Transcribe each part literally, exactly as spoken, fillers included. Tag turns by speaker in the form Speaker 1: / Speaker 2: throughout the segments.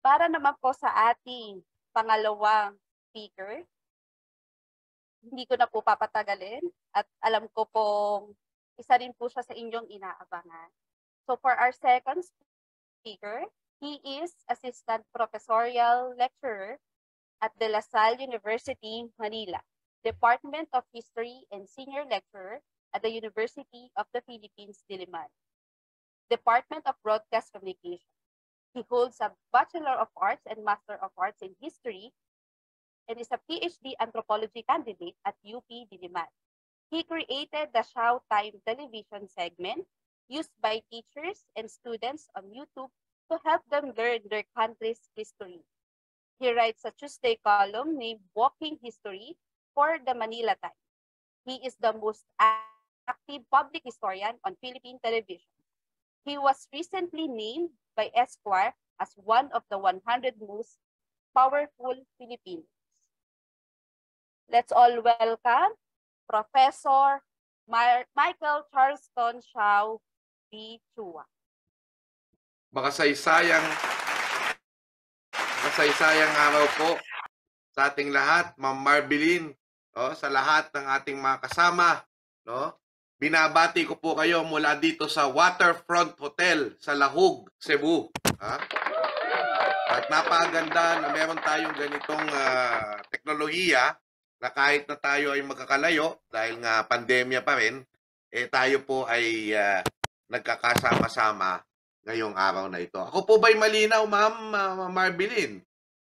Speaker 1: Para naman po sa ating pangalawang speaker, hindi ko na po papatagalin at alam ko pong isa rin po siya sa inyong inaabangan. So for our second speaker, he is Assistant Professorial Lecturer at De La Salle University, Manila, Department of History and Senior Lecturer at the University of the Philippines, Diliman, Department of Broadcast Communication. He holds a Bachelor of Arts and Master of Arts in History and is a PhD anthropology candidate at U P Diliman. He created the Showtime television segment used by teachers and students on YouTube to help them learn their country's history. He writes a Tuesday column named Walking History for the Manila Times. He is the most active public historian on Philippine television. He was recently named by Esquire as one of the one hundred most powerful Filipinos. Let's all welcome Professor Mar Michael Charleston Shaw B. Chua.
Speaker 2: Makasaysayang, makasaysayang araw po sa ating lahat, Ma'am Marbilin, no, sa lahat ng ating mga kasama, no? Binabati ko po kayo mula dito sa Waterfront Hotel sa Lahug, Cebu. Ha? At napakaganda na meron tayong ganitong uh, teknolohiya na kahit na tayo ay magkakalayo dahil nga pandemya pa rin, eh tayo po ay uh, nagkakasama-sama ngayong araw na ito. Ako po ba'y malinaw, Ma'am uh, Marbilin?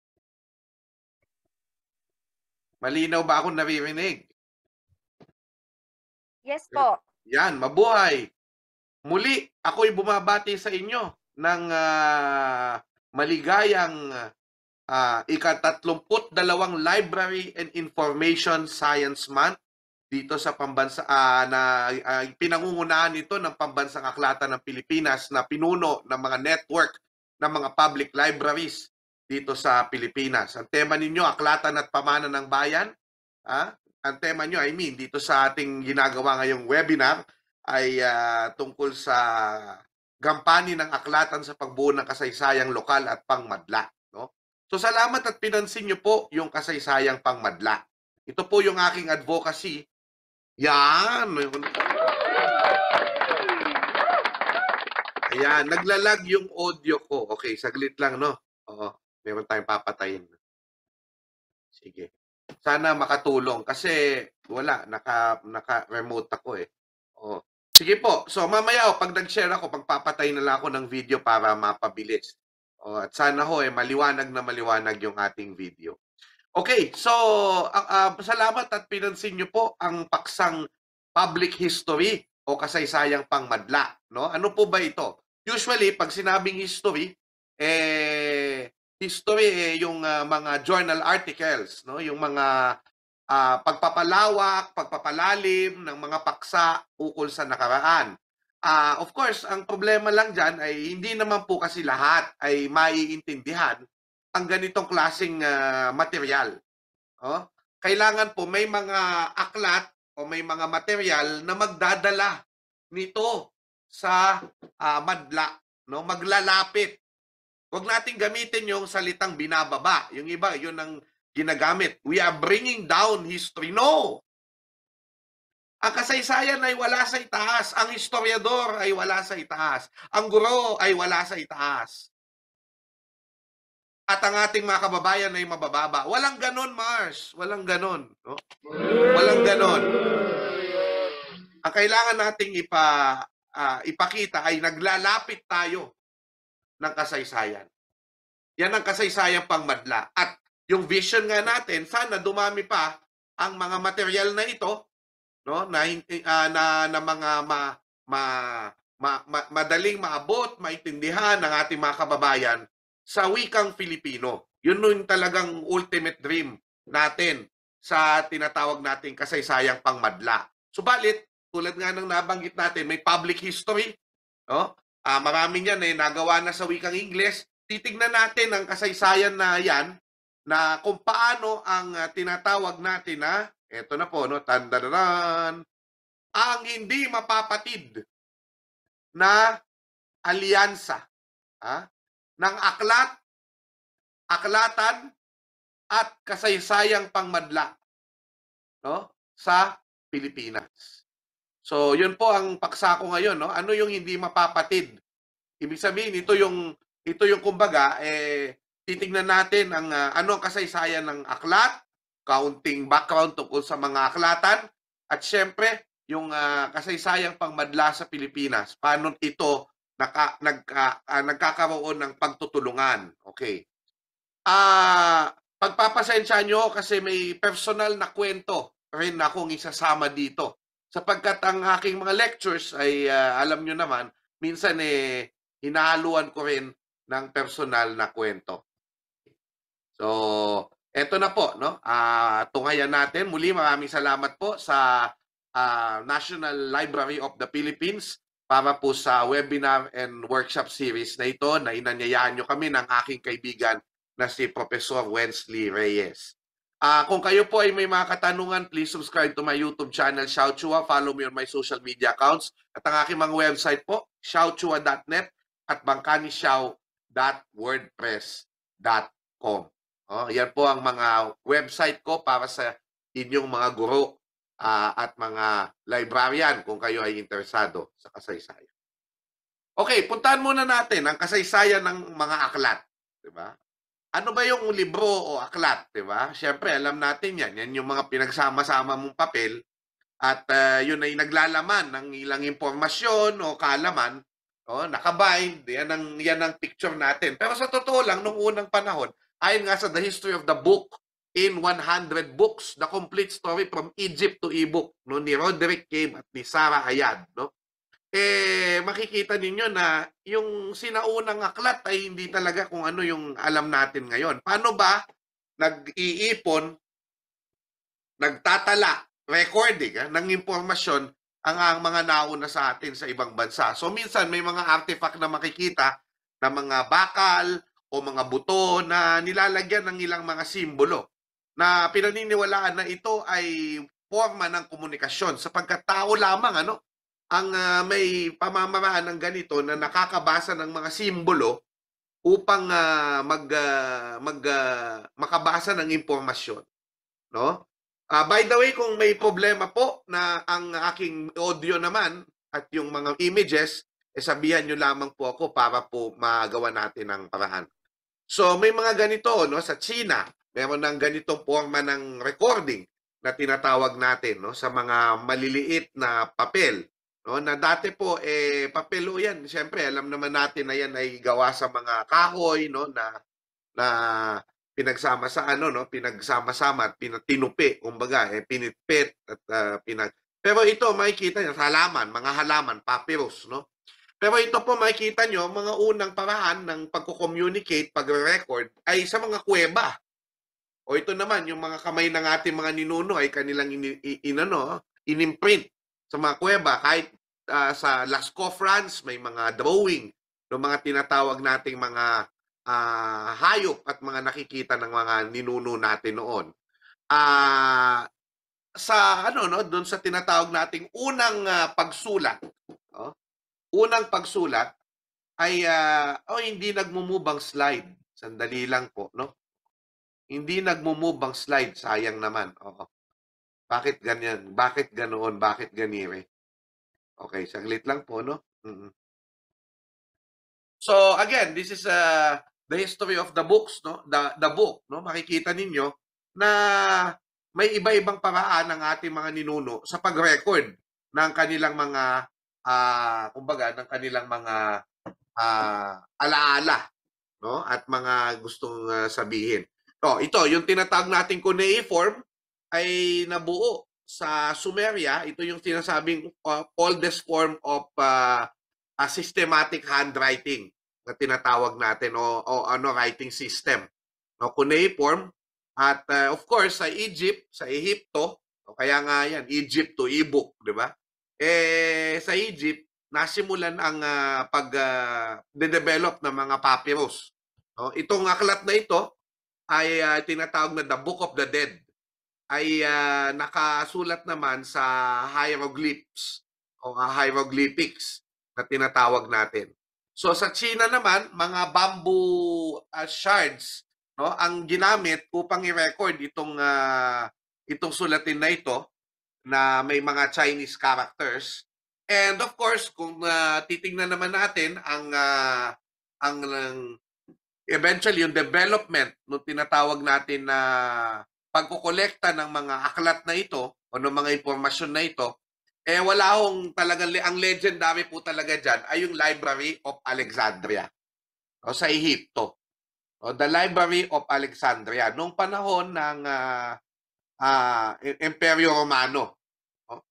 Speaker 2: Malinaw ba ako naririnig?
Speaker 1: Yes po.
Speaker 2: Yan, mabuhay. Muli, ako'y bumabati sa inyo ng uh, maligayang uh, ikatatlumput dalawang Library and Information Science Month dito sa pambansa uh, na uh, pinangungunahan ito ng Pambansang Aklatan ng Pilipinas na pinuno ng mga network ng mga public libraries dito sa Pilipinas. Ang tema ninyo, Aklatan at Pamana ng Bayan. Ah? Ang tema nyo, I mean, dito sa ating ginagawa ngayong webinar ay uh, tungkol sa gampanin ng aklatan sa pagbuo ng kasaysayang lokal at pangmadla. No? So salamat at pinansin nyo po yung kasaysayang pangmadla. Ito po yung aking advocacy. Yan! Ayan, naglalag yung audio ko. Okay, saglit lang, no? Oo, meron tayong papatayin. Sige. Sana makatulong kasi wala, naka, naka-remote ako eh. Oh. Sige po, so mamaya oh, pag nag-share ako, pagpapatay na lang ako ng video para mapabilis. Oh, at sana ho eh, maliwanag na maliwanag yung ating video. Okay, so uh, uh, salamat at pinansin nyo po ang paksang public history o kasaysayang pangmadla. No? Ano po ba ito? Usually, pag sinabing history, eh, history eh, yung uh, mga journal articles, no? Yung mga uh, pagpapalawak, pagpapalalim ng mga paksa ukol sa nakaraan. Uh, of course, ang problema lang dyan ay hindi naman po kasi lahat ay maiintindihan ang ganitong klaseng uh, material. Oh? Kailangan po may mga aklat o may mga material na magdadala nito sa uh, madla, no? Maglalapit. Huwag nating gamitin yung salitang binababa. Yung iba, yun ang ginagamit. We are bringing down history. No! Ang kasaysayan ay wala sa itaas. Ang historiador ay wala sa itaas. Ang guro ay wala sa itaas. At ang ating mga kababayan ay mabababa. Walang ganon, Mars. Walang ganon. No? Walang ganon. Ang kailangan nating ipa, uh, ipakita ay naglalapit tayo ng kasaysayan. Yan ang kasaysayang pangmadla. At yung vision nga natin, sana dumami pa ang mga material na ito, no, na uh, na, na mga ma, ma, ma, ma, madaling maabot, maintindihan ng ating mga kababayan sa wikang Filipino. Yun yung talagang ultimate dream natin sa tinatawag nating kasaysayang pangmadla. Subalit, tulad nga ng nabanggit natin, may public history, no? Uh, maraming yan eh, nagawa na sa wikang Ingles. Titignan natin ang kasaysayan na yan, na kung paano ang uh, tinatawag natin na, eto na po, no, tandararan, ang hindi mapapatid na alyansa ha, ng aklat aklatan at kasaysayang pangmadla, no, sa Pilipinas. So, yun po ang paksa ko ngayon, no? Ano yung hindi mapapatid? Ibig sabihin, ito yung ito yung kumbaga eh titingnan natin ang uh, ano ang kasaysayan ng aklat, kaunting background tungkol sa mga aklatan, at syempre yung uh, kasaysayang pangmadla sa Pilipinas. Paano ito naka, nagka, uh, nagkakaroon ng pagtutulungan? Okay. Ah, uh, pagpapasensya nyo kasi may personal na kwento rin akong isasama dito. Sapagkat ang aking mga lectures ay uh, alam nyo naman, minsan eh hinahaluan ko rin ng personal na kwento. So, eto na po, no? Ah, uh, tunghayan natin. Muli maraming salamat po sa uh, National Library of the Philippines para po sa webinar and workshop series na ito na inanyayahan nyo kami ng aking kaibigan na si Professor Wensley Reyes. Uh, kung kayo po ay may mga katanungan, please subscribe to my YouTube channel, Xiao Chua. Follow me on my social media accounts. At ang aking mga website po, xiao chua dot net at bangkanisiao dot wordpress dot com. Oh, yan po ang mga website ko para sa inyong mga guro uh, at mga librarian kung kayo ay interesado sa kasaysayan. Okay, puntahan muna natin ang kasaysayan ng mga aklat. Diba? Ano ba yung libro o aklat, 'di ba? Siyempre, alam natin 'yan. Yan yung mga pinagsama-sama mong papel at uh, yun ay naglalaman ng ilang impormasyon o kaalaman, oh, nakabind, yan ang yan ang picture natin. Pero sa totoo lang nung unang panahon, ayon nga sa The History of the Book in one hundred Books, The Complete Story from Egypt to e-book, no, ni Roderick Cave at ni Sarah Ayad, no? Eh, makikita ninyo na yung sinaunang aklat ay hindi talaga kung ano yung alam natin ngayon. Paano ba nag-iipon, nagtatala, recording ah, ng impormasyon ang, ang mga nauna sa atin sa ibang bansa? So minsan may mga artifact na makikita na mga bakal o mga buto na nilalagyan ng ilang mga simbolo na pinaniniwalaan na ito ay forma ng komunikasyon sapagkat tao lamang ano ang uh, may pamamaraan ng ganito na nakakabasa ng mga simbolo upang uh, mag uh, mag uh, makabasa ng impormasyon, no? Uh, by the way, kung may problema po na ang aking audio naman at yung mga images, eh sabihan nyo lamang po ako para po magawa natin ang paraan. So may mga ganito, no, sa China, meron ng ganitong forma ng recording na tinatawag natin, no, sa mga maliliit na papel. No, na dati po eh papel o yan, siyempre alam naman natin na yan ay gawa sa mga kahoy, no, na na pinagsama sa ano, no, pinagsama-sama at pinatinupi, kumbaga eh pinitpit at uh, pinag pero ito makikita niyo sa halaman, mga halaman, papyrus, no. Pero ito po makikita niyo mga unang paraan ng pagko-communicate, pagre-record ay sa mga kuweba. O ito naman yung mga kamay ng ating mga ninuno ay kanilang in, in, in ano, in-imprint sa mga kuweba. Kahit uh, sa Lascaux, France, may mga drawing ng mga tinatawag nating mga uh, hayop at mga nakikita ng mga ninuno natin noon. Uh, sa ano no, doon sa tinatawag nating unang uh, pagsulat, no? Unang pagsulat ay uh, oh hindi nagmo-move ang slide. Sandali lang po, no? Hindi nagmo-move ang slide, sayang naman. Oo. Bakit ganyan? Bakit ganoon? Bakit ganire? Okay, saglit lang po, no? Mm-hmm. So, again, this is uh, the history of the books, no? The, the book, no? Makikita ninyo na may iba-ibang paraan ng ating mga ninuno sa pag-record ng kanilang mga, uh, kumbaga, ng kanilang mga uh, alaala, no? At mga gustong uh, sabihin. Oh, ito, yung tinatawag nating cuneiform ay nabuo sa Sumeria. Ito yung sinasabing uh, oldest form of uh, a systematic handwriting na tinatawag natin o, o ano writing system. No, cuneiform. At uh, of course sa Egypt, sa Ehipto, o kaya nga yan, Egypt to e-book, di ba? Eh sa Egypt nasimulan ang uh, pag-develop uh, ng mga papyrus. No, itong aklat na ito ay uh, tinatawag na the Book of the Dead, ay uh, nakasulat naman sa hieroglyphs o uh, hieroglyphics na tinatawag natin. So sa China naman, mga bamboo uh, shards no, ang ginamit upang i-record itong uh, itong sulatin na ito na may mga Chinese characters. And of course, kung uh, titingnan naman natin ang uh, ang um, eventually yung development no tinatawag natin na pagkokolekta ng mga aklat na ito o ng mga impormasyon na ito, eh wala hong talagang, ang legendary po talaga dyan ay yung Library of Alexandria o sa Ehipto. O, the Library of Alexandria noong panahon ng uh, uh, Imperyo Romano. O.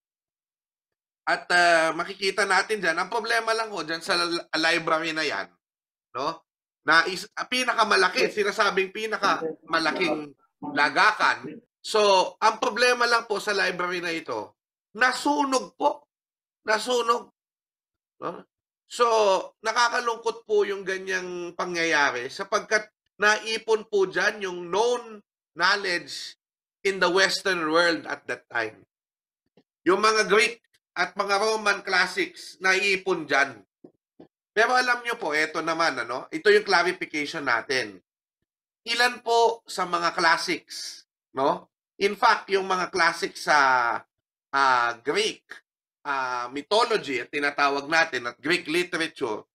Speaker 2: At uh, makikita natin dyan, ang problema lang ho dyan sa library na yan, no? Na is, uh, pinakamalaki, sinasabing pinakamalaking lagakan. So, ang problema lang po sa library na ito, nasunog po. Nasunog. No? So, nakakalungkot po yung ganyang pangyayari sapagkat naipon po dyan yung known knowledge in the Western world at that time. Yung mga Greek at mga Roman classics, naipon dyan. Pero alam nyo po, ito naman, ano, ito yung clarification natin. Ilan po sa mga classics, no? In fact, yung mga classics sa uh, Greek uh, mythology at tinatawag natin at Greek literature,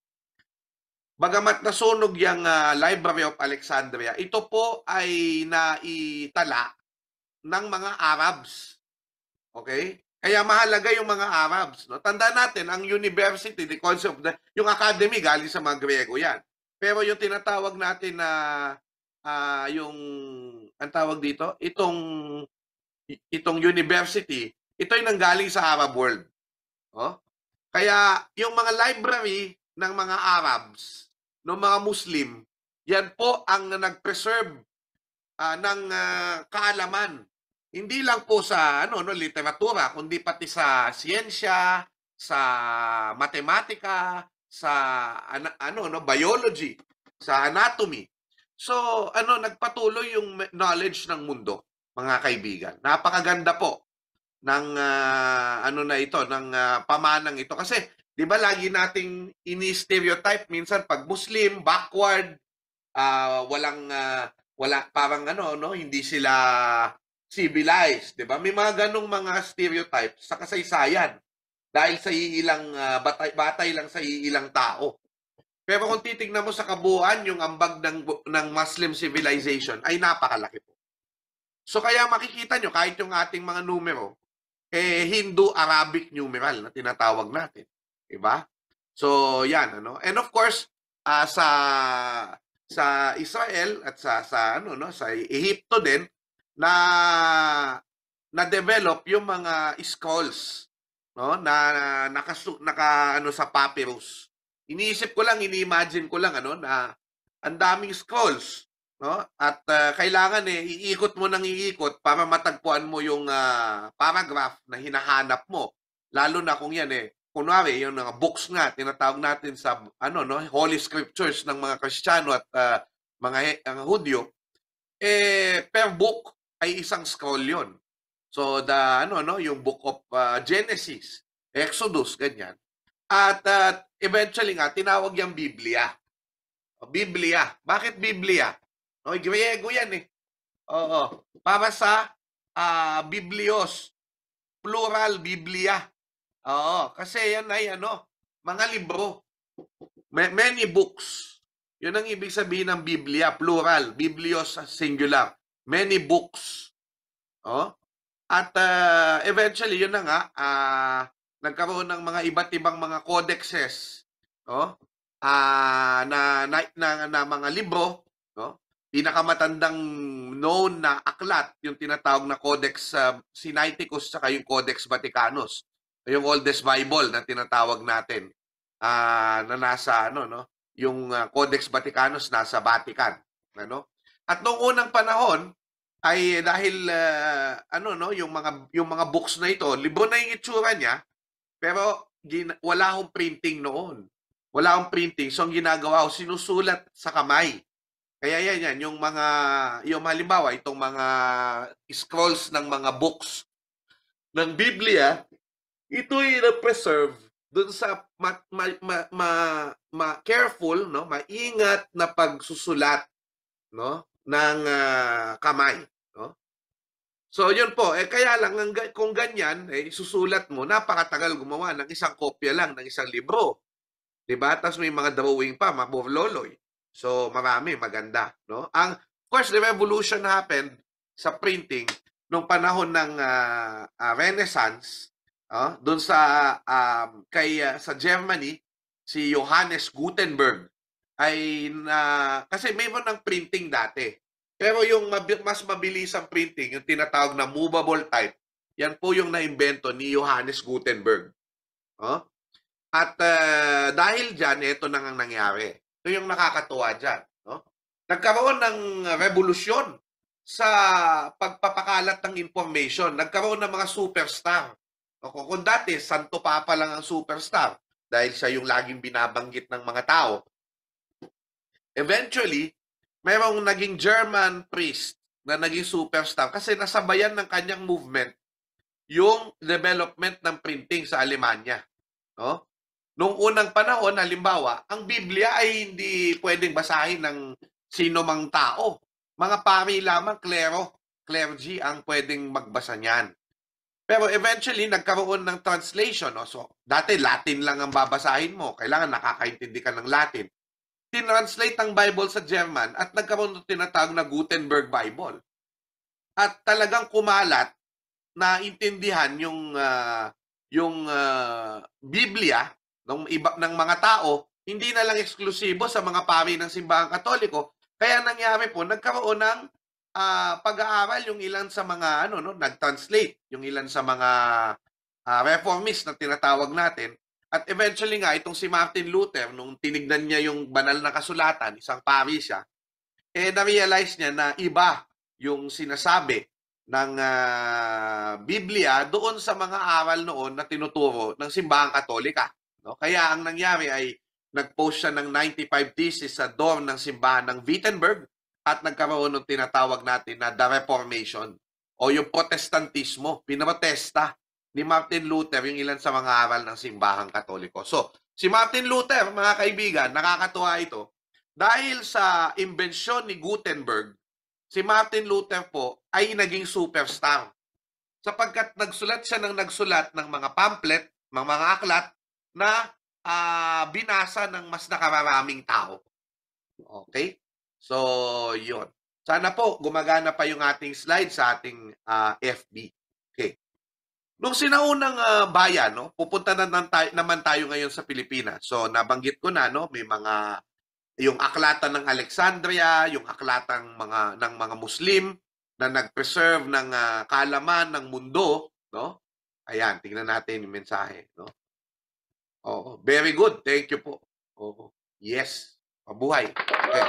Speaker 2: bagamat nasunog yung uh, Library of Alexandria, ito po ay naitala ng mga Arabs. Okay? Kaya mahalaga yung mga Arabs. No? Tandaan natin, ang university, the concept, the, yung academy, galing sa mga Griego yan. Pero yung tinatawag natin na uh, yung, ang tawag dito, itong, itong university, ito ay nanggaling sa Arab world. Oh? Kaya yung mga library ng mga Arabs, ng mga Muslim, yan po ang nag-preserve uh, ng uh, kaalaman. Hindi lang po sa ano no literatura, kundi pati sa siyensya, sa matematika, sa ano, ano no biology, sa anatomy. So ano nagpatuloy yung knowledge ng mundo, mga kaibigan. Napakaganda po ng uh, ano na ito, ng uh, pamanang ito kasi 'di ba lagi nating ini-stereotype minsan pag Muslim, backward, uh, walang uh, wala parang ano no, hindi sila civilized, 'di ba? May mga ganong mga stereotypes sa kasaysayan dahil sa iilang uh, batay, batay lang sa iilang tao. Pero kung titingnan mo sa kabuuan, yung ambag ng ng Muslim civilization ay napakalaki po. So kaya makikita nyo kahit yung ating mga numero eh Hindu-Arabic numeral na tinatawag natin. Diba? So, yan, ano? And of course, uh, sa sa Israel at sa sa ano no, sa Ehipto din na na-develop yung mga scrolls, no, na nakasu naka ano sa papyrus. Iniisip ko lang, ini-imagine ko lang ano na ang daming scrolls, no? At uh, kailangan eh iikot mo nang iikot para matagpuan mo yung uh, paragraph na hinahanap mo. Lalo na kung yan eh kunwari, yung mga books nga, tinatawag natin sa ano no Holy Scriptures ng mga Kristiyano at uh, mga uh, Hudyo, eh, per book ay isang scroll yun. So, the, ano, no, yung book of uh, Genesis, Exodus, ganyan. At uh, eventually nga, tinawag yung Biblia. Biblia. Bakit Biblia? No, Griego yan eh. Oo. Para sa uh, Biblios. Plural, Biblia. Oo, kasi yan ay ano, mga libro. Many books. Yun ang ibig sabihin ng Biblia, plural, Biblios singular. Many books. Oh. At uh, eventually, yun na nga, uh, nagkaroon ng mga iba't ibang mga codexes, oh, uh, na, na, na, na mga libro, no? Pinakamatandang known na aklat, yung tinatawag na Codex uh, Sinaiticus saka yung Codex Vaticanus. Yung oldest Bible na tinatawag natin uh, na nasa ano no yung uh, Codex Vaticanus nasa Vatican, ano? At noong unang panahon ay dahil uh, ano no yung mga yung mga books na ito, libro na yung itsura niya, pero wala akong printing noon. Wala akong printing. So ang ginagawa ko, sinusulat sa kamay. Kaya yan yan yung mga yung halimbawa itong mga scrolls ng mga books ng Biblia, ito ay na-preserve dun sa ma, ma, ma, ma, ma careful, no, maingat na pagsusulat, no, ng uh, kamay. No? So, yun po. Eh, kaya lang, kung ganyan, eh, isusulat mo, napakatagal gumawa ng isang kopya lang ng isang libro. Diba? Tapos may mga drawing pa, maburloloy. So, marami, maganda. No? Ang, of course, the revolution happened sa printing nung panahon ng uh, uh, Renaissance, uh, doon sa, um, kay, uh, sa Germany, si Johannes Gutenberg, ay na, kasi mayroon ng printing dati. Pero yung mas mabilis ang printing, yung tinatawag na movable type, yan po yung naimbento ni Johannes Gutenberg. Oh? At uh, dahil dyan, ito na ang nangyari. Ito yung nakakatuwa dyan. No? Nagkaroon ng revolusyon sa pagpapakalat ng information. Nagkaroon ng mga superstar. O, kung dati, Santo Papa lang ang superstar dahil siya yung laging binabanggit ng mga tao. Eventually, mayroong naging German priest na naging superstar kasi nasabayan ng kanyang movement yung development ng printing sa Alemanya. No? Noong unang panahon, halimbawa, ang Biblia ay hindi pwedeng basahin ng sino mang tao. Mga pari lamang, klero, clergy ang pwedeng magbasa niyan. Pero eventually, nagkaroon ng translation. No? So, dati Latin lang ang babasahin mo. Kailangan nakakaintindi ka ng Latin. Tinranslate ang Bible sa German at nagkaroon ng tinatawag na Gutenberg Bible. At talagang kumalat na intindihan yung, uh, yung uh, Biblia ng iba ng mga tao, hindi na lang eksklusibo sa mga pari ng simbahang Katoliko. Kaya nangyari po, nagkaroon ng uh, pag-aaral yung ilan sa mga ano no, nag-translate, yung ilan sa mga uh, reformist na tinatawag natin. At eventually nga itong si Martin Luther, nung tinignan niya yung banal na kasulatan, isang pari siya, eh na-realize niya na iba yung sinasabi ng uh, Biblia doon sa mga aral noon na tinuturo ng simbahang Katolika. No? Kaya ang nangyari ay nag-post siya ng ninety-five theses sa dorm ng simbahan ng Wittenberg at nagkaroon ng tinatawag natin na The Reformation o yung Protestantismo. Pinrotesta ni Martin Luther yung ilan sa mga aral ng simbahang Katoliko. So, si Martin Luther, mga kaibigan, nakakatuwa ito. Dahil sa imbensyon ni Gutenberg, si Martin Luther po ay naging superstar. Sapagkat nagsulat siya ng nagsulat ng mga pamphlet, mga mga aklat, na uh, binasa ng mas nakararaming tao. Okay? So, yun. Sana po gumagana pa yung ating slide sa ating uh, F B. Okay. Nung sinaunang uh, bayan, no, pupunta na tayo, naman tayo ngayon sa Pilipinas. So, nabanggit ko na, no, may mga, yung aklatan ng Alexandria, yung aklatang mga, ng mga Muslim na nag-preserve ng uh, kaalaman ng mundo, no? Ayan, tingnan natin yung mensahe, no? Oh, very good. Thank you po. Oh, yes. Mabuhay. Okay.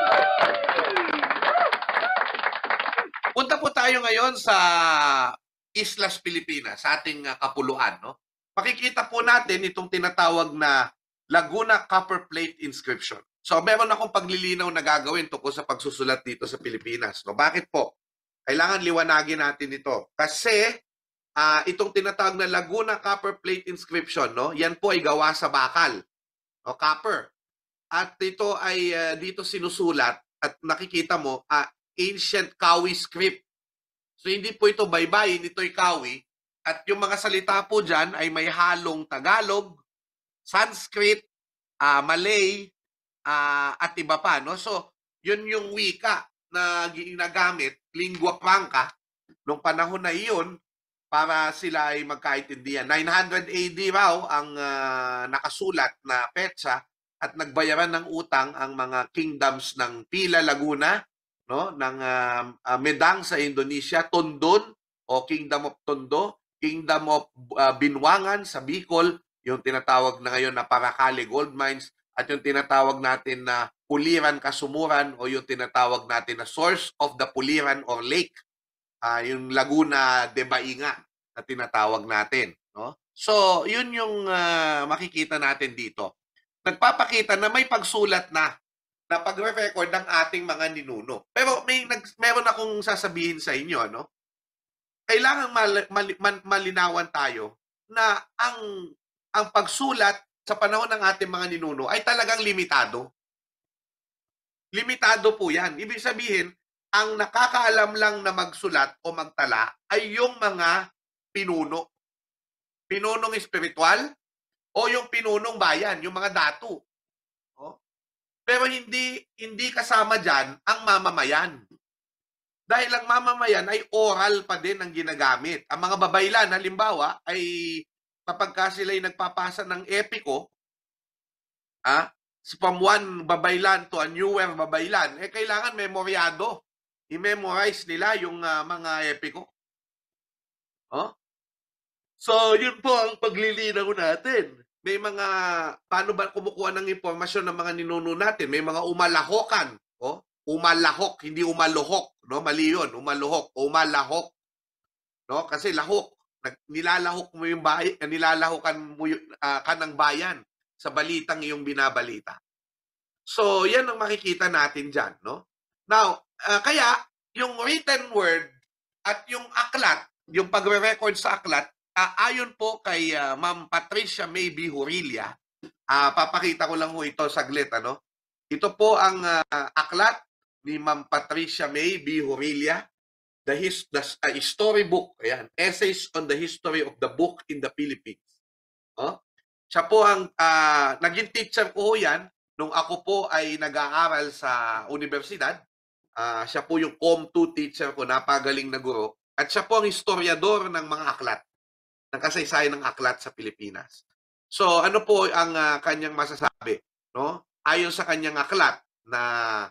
Speaker 2: Punta po tayo ngayon sa Islas Pilipinas, sa ating uh, kapuluan, no? Makikita po natin itong tinatawag na Laguna Copper Plate Inscription. So, meron akong paglilinaw na gagawin tungkol sa pagsusulat dito sa Pilipinas. No? Bakit po? Kailangan liwanagin natin ito. Kasi, uh, itong tinatawag na Laguna Copper Plate Inscription, no? Yan po ay gawa sa bakal. O, copper. At ito ay uh, dito sinusulat at nakikita mo, uh, ancient Kawi script. So, hindi po ito baybayin, ito'y Kawi. At yung mga salita po dyan ay may halong Tagalog, Sanskrit, uh, Malay, uh, at iba pa. No? So, yun yung wika na ginagamit, lingua franca, nung panahon na iyon, para sila ay magkaintindihan. nine hundred A D raw ang uh, nakasulat na petsa at nagbayaran ng utang ang mga kingdoms ng Pila, Laguna, no, ng uh, uh, Medang sa Indonesia, Tondon o Kingdom of Tondo, Kingdom of uh, Binwangan sa Bicol, yung tinatawag na ngayon na Paracale Gold Mines, at yung tinatawag natin na Puliran Kasumuran o yung tinatawag natin na Source of the Puliran or Lake, uh, yung Laguna de Bainga na tinatawag natin. No? So, yun yung uh, makikita natin dito. Nagpapakita na may pagsulat na na pagre-record ng ating mga ninuno. Pero may nag, meron akong sasabihin sa inyo, no? Kailangan mal, mal, mal, malinawan tayo na ang ang pagsulat sa panahon ng ating mga ninuno ay talagang limitado. Limitado po 'yan. Ibig sabihin, ang nakakaalam lang na magsulat o magtala ay yung mga pinuno. Pinunong espiritual o yung pinunong bayan, yung mga datu. Oh. Pero hindi hindi kasama diyan ang mamamayan. Dahil ang mamamayan ay oral pa din ang ginagamit. Ang mga babaylan, halimbawa, ay kapag ka sila'y nagpapasa ng epiko, ah, from one babaylan to a newer babaylan, eh kailangan memoryado. I-memorize nila yung uh, mga epiko. Oh? So, yun po ang paglilinaw natin. May mga, paano ba kumukuha ng impormasyon ng mga ninuno natin? May mga umalahokan. Oh? Umalahok, hindi umaluhok. No? Mali yun, umaluhok, umalahok. No? Kasi lahok. Nilalahok mo yung bayan, nilalahokan mo yung, uh, ka ng bayan sa balitang iyong binabalita. So, yan ang makikita natin dyan. No? Now, uh, kaya, yung written word at yung aklat, yung pagre-record sa aklat, uh, ayon po kay uh, Ma'am Patricia May Bihurilla, uh, papakita ko lang ho ito saglit. Ano? Ito po ang uh, aklat ni Ma'am Patricia May Bihurilla, the, his, the uh, storybook, ayan, Essays on the History of the Book in the Philippines. Oh? Siya po ang, uh, naging teacher ko yan, nung ako po ay nag-aaral sa universidad. Uh, siya po yung Com two teacher ko, napagaling na guro. At siya po ang historiador ng mga aklat, ng kasaysayan ng aklat sa Pilipinas. So, ano po ang uh, kanyang masasabi? No? Ayon sa kanyang aklat na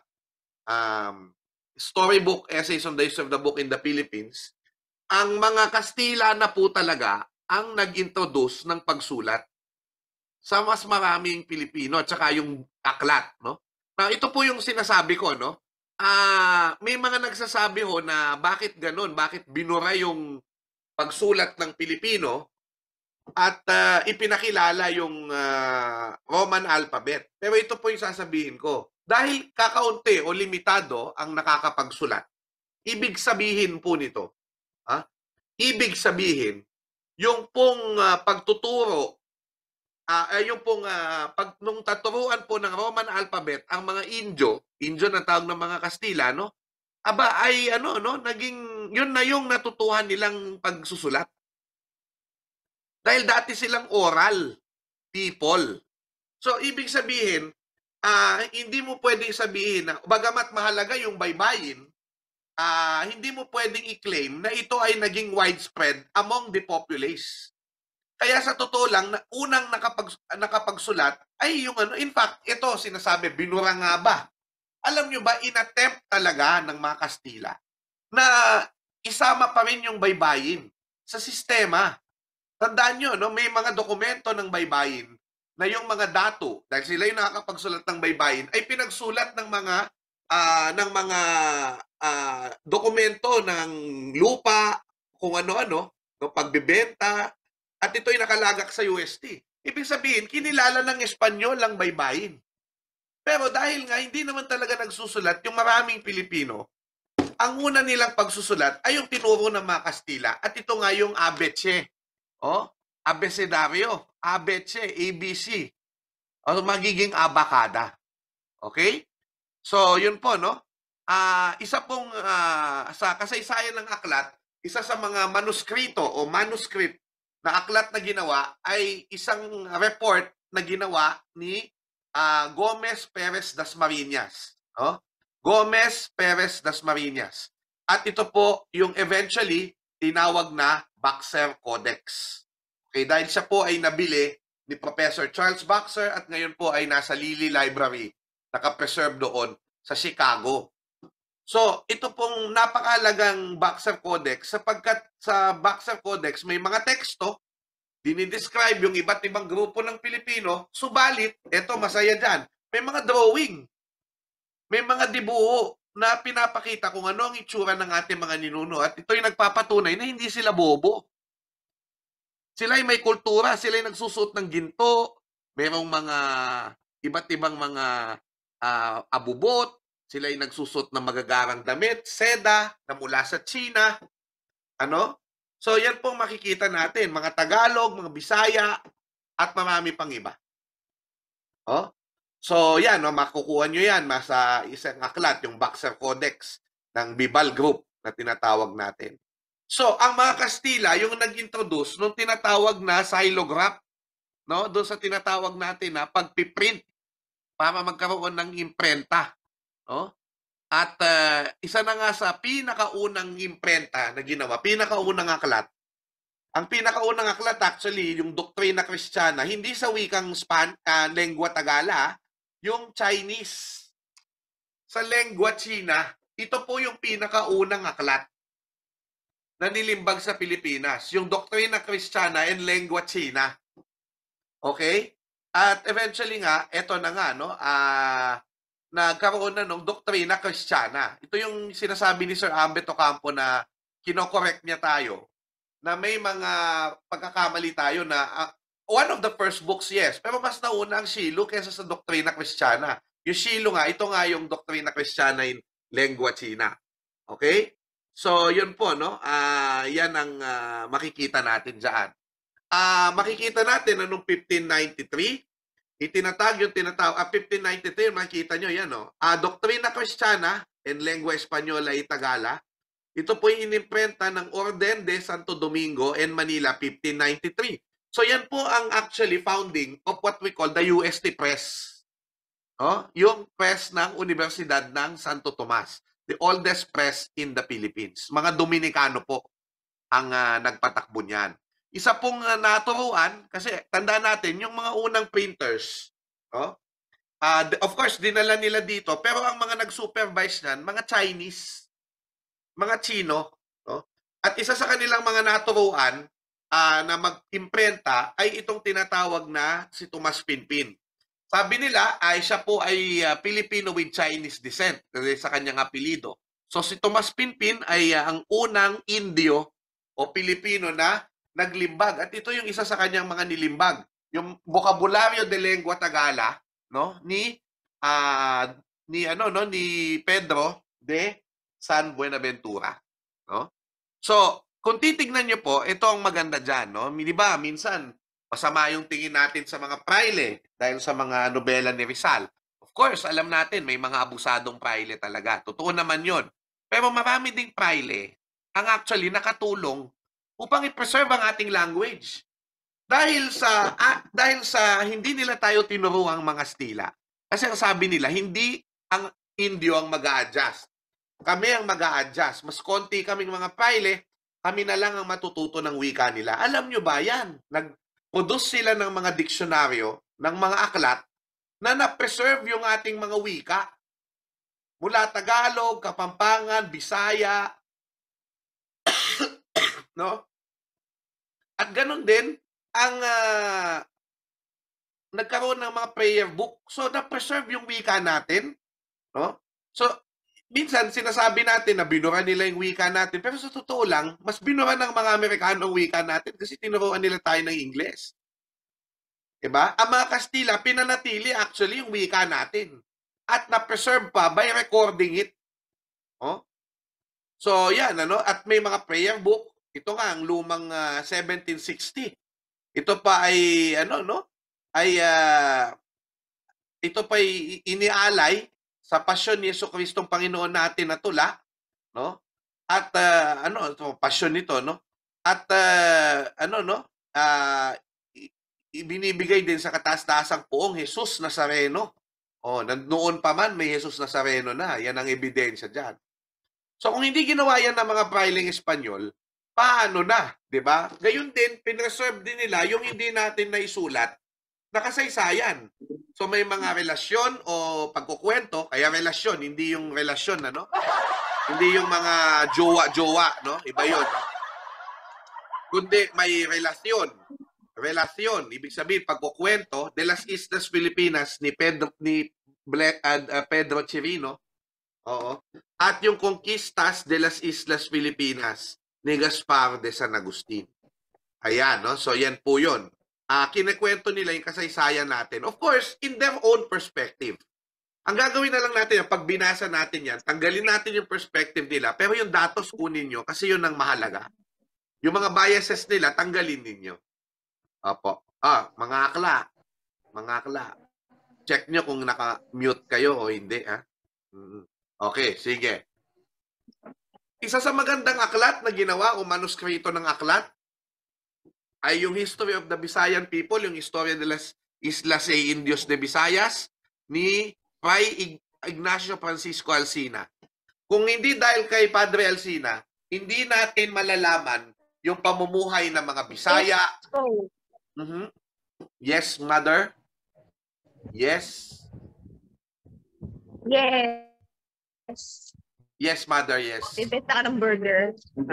Speaker 2: um, storybook, Essays on the History of the Book in the Philippines, ang mga Kastila na po talaga ang nag-introduce ng pagsulat sa mas maraming Pilipino at saka yung aklat, no? Now, ito po yung sinasabi ko, no? Ah, uh, may mga nagsasabi ho na bakit ganun, bakit binura yung pagsulat ng Pilipino at uh, ipinakilala yung uh, Roman alphabet. Pero ito po yung sasabihin ko. Dahil kakaunti o limitado ang nakakapagsulat, ibig sabihin po nito, ha? Ibig sabihin, yung pong uh, pagtuturo, uh, yung pong uh, pag, nung taturuan po ng Roman alphabet, ang mga Indio, Indio na tawag ng mga Kastila, no? Aba ay ano, no? Naging, yun na yung natutuhan nilang pagsusulat. Dahil dati silang oral people. So, ibig sabihin, Uh, hindi mo pwedeng sabihin na bagamat mahalaga yung baybayin, uh, hindi mo pwedeng i-claim na ito ay naging widespread among the populace. Kaya sa totoo lang, na unang nakapag, nakapagsulat ay yung ano, in fact, ito sinasabi, binura nga ba? Alam nyo ba, inattempt talaga ng mga Kastila na isama pa rin yung baybayin sa sistema. Tandaan nyo, no, may mga dokumento ng baybayin na yung mga datu, dahil sila yung nakakapagsulat ng baybayin, ay pinagsulat ng mga uh, ng mga uh, dokumento ng lupa, kung ano-ano, no, pagbebenta, at ito'y nakalagak sa U S T. Ibig sabihin, kinilala ng Espanyol ang baybayin. Pero dahil nga hindi naman talaga nagsusulat yung maraming Pilipino, ang una nilang pagsusulat ay yung tinuro ng mga Kastila, at ito nga yung abetse. Oh, abecedario, abetse, A B C, o magiging abakada. Okay? So, yun po, no? Uh, isa pong, uh, sa kasaysayan ng aklat, isa sa mga manuskrito o manuscript na aklat na ginawa ay isang report na ginawa ni uh, Gomez Perez Dasmariñas. No? Gomez Perez Dasmariñas. At ito po yung eventually tinawag na Boxer Codex. Okay, dahil siya po ay nabili ni Professor Charles Boxer at ngayon po ay nasa Lilly Library, nakapreserve doon sa Chicago. So, ito pong napakalagang Boxer Codex sapagkat sa Boxer Codex may mga teksto, dinidescribe yung iba't ibang grupo ng Pilipino, subalit, ito masaya dyan, may mga drawing, may mga dibuho na pinapakita kung ano ang itsura ng ating mga ninuno at ito'y nagpapatunay na hindi sila bobo. Sila ay may kultura, sila ay nagsusuot ng ginto, merong mga iba't ibang mga uh, abubot, sila ay nagsusuot ng magagarang damit, seda, na mula sa China. Ano? So, yan pong makikita natin, mga Tagalog, mga Bisaya, at marami pang iba. Oh? So, yan, no, makukuha nyo yan sa isang aklat, yung Boxer Codex. ng Bibal Group na tinatawag natin. So, ang mga Kastila, yung nag-introduce nung tinatawag na xylograph, no? Doon sa tinatawag natin na pagpiprint para magkaroon ng imprenta, no? At uh, isa na nga sa pinakaunang imprenta na ginawa, pinakaunang aklat. Ang pinakaunang aklat actually, yung Doktrina Kristiyana, hindi sa wikang Span, uh, lengua Tagala, yung Chinese. Sa lengua China, ito po yung pinakaunang aklat na nilimbag sa Pilipinas, yung Doktrina Kristiyana and Lengua China. Okay? At eventually nga, eto na nga, no? Ah... Uh, nagkaroon na ng Doktrina Kristiyana. Ito yung sinasabi ni Sir Ambet Ocampo na kinokorek niya tayo, na may mga pagkakamali tayo na uh, one of the first books, yes, pero mas nauna ang Shilo kaysa sa Doktrina Kristiyana. Yung Shilo nga, ito nga yung Doktrina Kristiyana in Lengua China. Okay? So, yun po, no? Uh, yan ang uh, makikita natin dyan. Uh, makikita natin na noong fifteen ninety-three, itinatag yung tinatawag, ah, fifteen ninety-three, makikita nyo yan, no? Ah, Doktrina Kristiyana en Lengua Española y Tagala. Ito po yung inimprenta ng Orden de Santo Domingo en Manila, fifteen ninety-three. So yan po ang actually founding of what we call the U S T Press. No? Yung press ng Universidad ng Santo Tomas. The oldest press in the Philippines. Mga Dominikano po ang uh, nagpatakbo niyan. Isa pong uh, naturuan, kasi tandaan natin, yung mga unang printers, no? uh, of course, dinala nila dito, pero ang mga nag-supervise niyan, mga Chinese, mga Chino, no? At isa sa kanilang mga naturuan uh, na mag-imprenta ay itong tinatawag na si Tomas Pinpin. Sabi nila, ay siya po ay uh, Filipino with Chinese descent, kasi sa kanyang apelido. So si Tomas Pinpin ay uh, ang unang Indio o Pilipino na naglimbag. At ito yung isa sa kanyang mga nilimbag. Yung Vocabulario de Lengua Tagala, no, ni uh, ni ano no ni Pedro de San Buenaventura, no? So, kung titignan niyo po, ito ang maganda diyan, no? Di ba, minsan masama yung tingin natin sa mga praile dahil sa mga nobela ni Rizal. Of course, alam natin may mga abusadong praile talaga. Totoo naman 'yon. Pero marami ding praile ang actually nakatulong upang i-preserve ang ating language. Dahil sa ah, dahil sa hindi nila tayo tinuruang mga Stila. Kasi ang sabi nila, hindi ang Indio ang mag-a-adjust. Kami ang mag-a-adjust. Mas konti kaming mga praile, kami na lang ang matututo ng wika nila. Alam nyo ba yan? Nag-produce sila ng mga diksyonaryo, ng mga aklat, na na-preserve yung ating mga wika. Mula Tagalog, Kapampangan, Bisaya, no? At ganun din, ang uh, nagkaroon ng mga prayer book. So, na-preserve yung wika natin. No? So, minsan, sinasabi natin na binura nila yung wika natin. Pero sa totoo lang, mas binura ng mga Amerikano ang wika natin kasi tinuruan nila tayo ng Ingles. Diba? Ang mga Kastila, pinanatili actually yung wika natin. At na-preserve pa by recording it. Oh? So, yan. Ano? At may mga prayer book. Ito nga, ang lumang uh, seventeen sixty. Ito pa ay, ano, no? Ay, uh, ito pa ay inialay sa pasyon ni Jesucristong Panginoon natin na tula, no? At, uh, ano, ito, pasyon nito, no? At, uh, ano, no? Uh, ibinibigay din sa kataas-taasang poong Jesus Nazareno. O, noon pa man, may Jesus Nazareno na. Yan ang ebidensya dyan. So, kung hindi ginawa yan ng mga prailing Espanyol, paano na, di ba? Gayun din, pinreserve din nila yung hindi natin naisulat na kasaysayan. So may mga relasyon o pagkukwento, kaya relasyon, hindi yung relasyon, ano? Hindi yung mga jowa-jowa, no? Iba yun. No? Kundi may relasyon. Relasyon, ibig sabihin, pagkukwento, de las Islas Filipinas ni Pedro, ni Ble, uh, uh, Pedro Chirino, oo. At yung Conquistas de las Islas Filipinas ni Gaspar de San Agustin. Ayan, no? So, yan po yun. Uh, kinikwento nila yung kasaysayan natin. Of course, in their own perspective. Ang gagawin na lang natin, pag binasa natin yan, tanggalin natin yung perspective nila, pero yung datos kunin nyo, kasi yun ang mahalaga. Yung mga biases nila, tanggalin ninyo. Opo. Ah, mga akla. Mga akla. Check nyo kung naka-mute kayo o hindi, ha? Okay, sige. Isa sa magandang aklat na ginawa o manuskrito ng aklat ay yung History of the Visayan People, yung Historia de las Islas e Indios de Visayas ni Fray Ignacio Francisco Alsina. Kung hindi dahil kay Padre Alsina, hindi natin malalaman yung pamumuhay ng mga Bisaya.
Speaker 3: Oh.
Speaker 2: Mm-hmm. Yes, Mother? Yes?
Speaker 3: Yes.
Speaker 2: Yes, Mother, yes.
Speaker 3: Bibenta ka ng burger.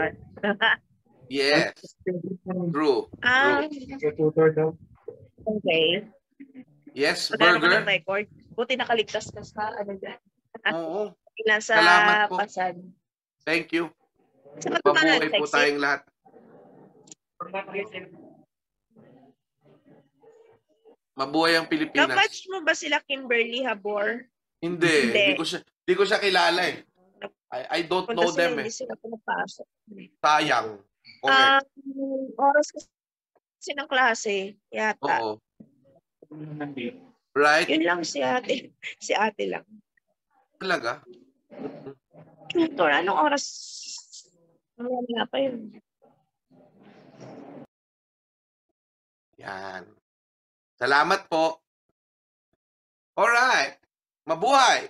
Speaker 2: Yes. True.
Speaker 3: Ah,
Speaker 2: True.
Speaker 3: okay.
Speaker 2: Yes,
Speaker 3: Magkano ka
Speaker 2: burger.
Speaker 3: ng record? Buti nakaligtas ka sa ano dyan.
Speaker 2: Oo.
Speaker 3: Nasa
Speaker 2: Salamat po.
Speaker 3: Pasad.
Speaker 2: Thank you.
Speaker 3: Sa katunayan,
Speaker 2: Mabuhay po
Speaker 3: sexy.
Speaker 2: tayong lahat. Mabuhay ang Pilipinas.
Speaker 3: Kabatch mo ba sila Kimberly Habor?
Speaker 2: Hindi.
Speaker 3: Hindi.
Speaker 2: Hindi ko siya, hindi ko siya kilala eh. I, I don't
Speaker 3: Punta
Speaker 2: know
Speaker 3: sila,
Speaker 2: them eh.
Speaker 3: hindi sila pumapasok.
Speaker 2: Sayang. Correct.
Speaker 3: Um, oras kasi ng klase, yata.
Speaker 2: Oo. Right?
Speaker 3: Yun lang si ate. Si ate lang.
Speaker 2: Talaga?
Speaker 3: Tutor, anong oras? Wala pa yun.
Speaker 2: Yan. Salamat po. Alright. Mabuhay.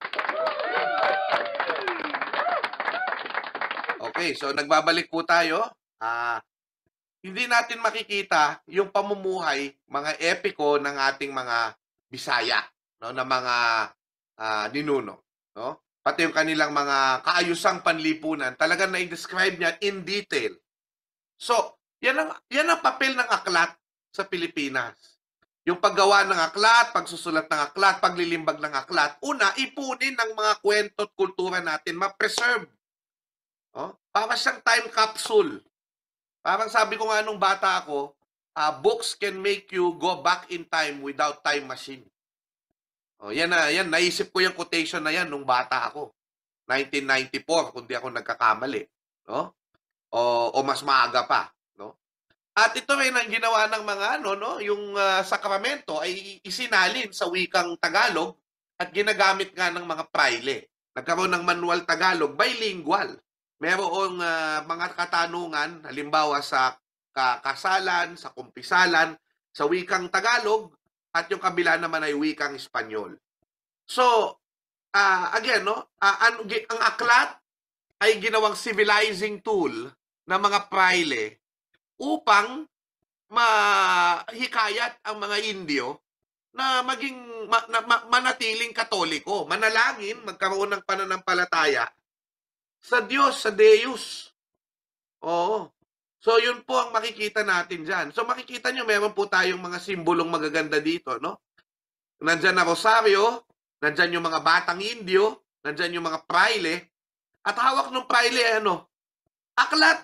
Speaker 2: Okay, so nagbabalik po tayo. Ah, hindi natin makikita yung pamumuhay, mga epiko ng ating mga Bisaya, no, na mga ah, ninuno, no? Pati yung kanilang mga kaayusang panlipunan, talagang na-describe niya in detail. So, yan ang, yan ang papel ng aklat sa Pilipinas. Yung paggawa ng aklat, pagsusulat ng aklat, paglilimbag ng aklat, una, ipunin ng mga kwento at kultura natin, ma-preserve. No? Para siyang time capsule. Parang sabi ko nga nung bata ako, uh, books can make you go back in time without time machine. Oh, yan na, yan, naisip ko yung quotation na yan nung bata ako. nineteen ninety-four, kung di ako nagkakamali. No? O, o mas maaga pa. No? At ito rin ang ginawa ng mga ano, no? Yung uh, sakramento ay isinalin sa wikang Tagalog at ginagamit nga ng mga praile. Nagkaroon ng manual Tagalog, bilingual. Merong uh, mga katanungan, halimbawa sa kasalan, sa kumpisalan, sa wikang Tagalog, at yung kabila naman ay wikang Espanyol. So, uh, again, no, uh, ang, ang aklat ay ginawang civilizing tool ng mga praile upang mahikayat ang mga Indio na maging ma, na, ma, manatiling Katoliko, manalangin, magkaroon ng pananampalataya sa Diyos, sa Deus. Oo. So, yun po ang makikita natin dyan. So, makikita nyo, meron po tayong mga simbolong magaganda dito, no? Nandyan na rosaryo, nandyan yung mga batang Indio, nandyan yung mga praile, at hawak ng praile ay ano? Aklat!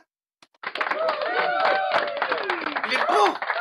Speaker 2: Libro!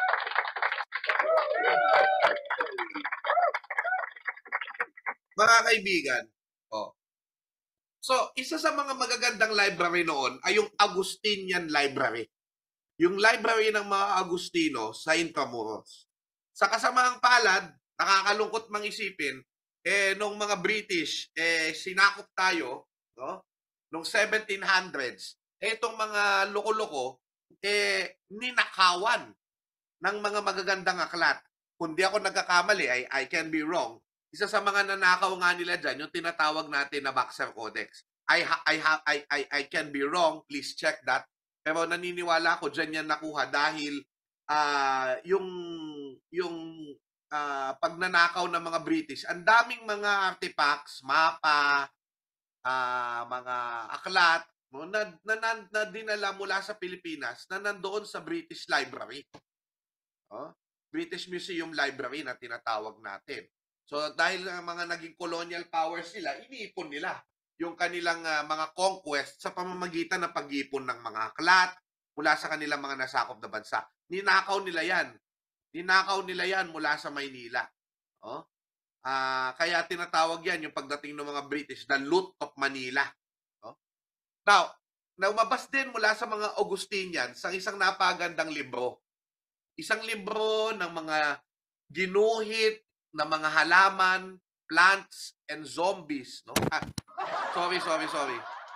Speaker 2: Mga kaibigan, oh. So, isa sa mga magagandang library noon ay yung Agustinian Library. Yung library ng mga Agustino sa Intramuros. Sa kasamaang palad, nakakalungkot mang isipin, eh, nung mga British, eh, sinakop tayo, no? Nung seventeen hundreds, eh, itong mga loko-loko, eh, ninakawan ng mga magagandang aklat. Kung di ako nagkakamali, I, I can be wrong, isa sa mga nanakaw nga nila dyan, yung tinatawag natin na Baxter Codex. I, I, I, I, I can be wrong, please check that. Pero naniniwala ko dyan yan nakuha dahil uh, yung, yung uh, pagnanakaw ng mga British, ang daming mga artifacts, mapa, uh, mga aklat, no, na, na, na, na dinala mula sa Pilipinas na nandoon sa British Library. Oh? British Museum Library na tinatawag natin. So dahil uh, mga naging colonial powers sila, iniipon nila yung kanilang uh, mga conquest sa pamamagitan ng pag-iipon ng mga aklat mula sa kanilang mga nasakop na bansa. Ninakaw nila yan. Ninakaw nila yan mula sa Maynila. Oh? Uh, kaya tinatawag yan yung pagdating ng mga British, the loot of Manila. Oh? Now, naumabas din mula sa mga Augustinians sa isang napagandang libro. Isang libro ng mga ginuhit na mga halaman, plants, and zombies. No? Ah, sorry, sorry, sorry.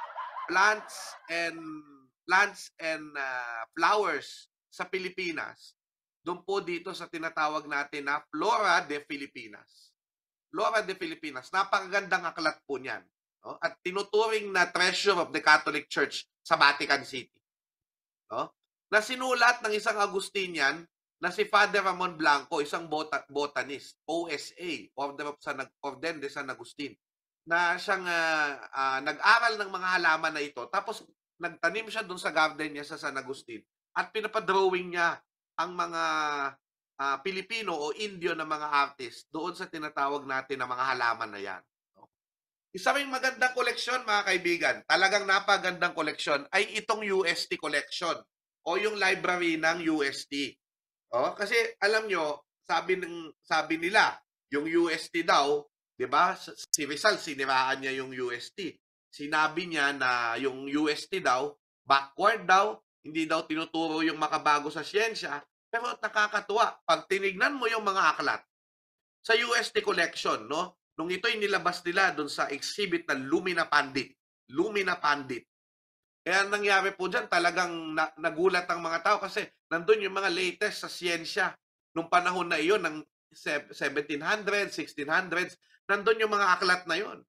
Speaker 2: plants and plants and uh, flowers sa Pilipinas, doon po dito sa tinatawag natin na Flora de Filipinas. Flora de Filipinas, napakagandang aklat po niyan. No? At tinuturing na treasure of the Catholic Church sa Vatican City. No? Na sinulat ng isang Agustinian na si Father Ramon Blanco, isang bota botanist, O S A, Order of San, Orden de San Agustin, na siyang uh, uh, nag-aral ng mga halaman na ito. Tapos nagtanim siya doon sa garden niya sa San Agustin at pinapadrawing niya ang mga uh, Pilipino o Indio na mga artist doon sa tinatawag natin na mga halaman na yan. No? Isa ring magandang koleksyon, mga kaibigan, talagang napagandang koleksyon, ay itong U S T collection o yung library ng U S T. Oh, kasi alam nyo, sabi ng sabi nila, yung U S T daw, 'di ba? Si Rizal siniraan niya yung U S T. Sinabi niya na yung U S T daw backward daw, hindi daw tinuturo yung makabago sa siyensya, pero nakakatuwa pag tinignan mo yung mga aklat sa U S T collection, no? Nung ito'y nilabas nila doon sa exhibit ng Lumina Pandit. Lumina Pandit. Kaya nangyari po dyan, talagang na, nagulat ang mga tao kasi nandun yung mga latest sa siyensya. Nung panahon na iyon, ng seventeen hundreds, sixteen hundreds, nandun yung mga aklat na yon.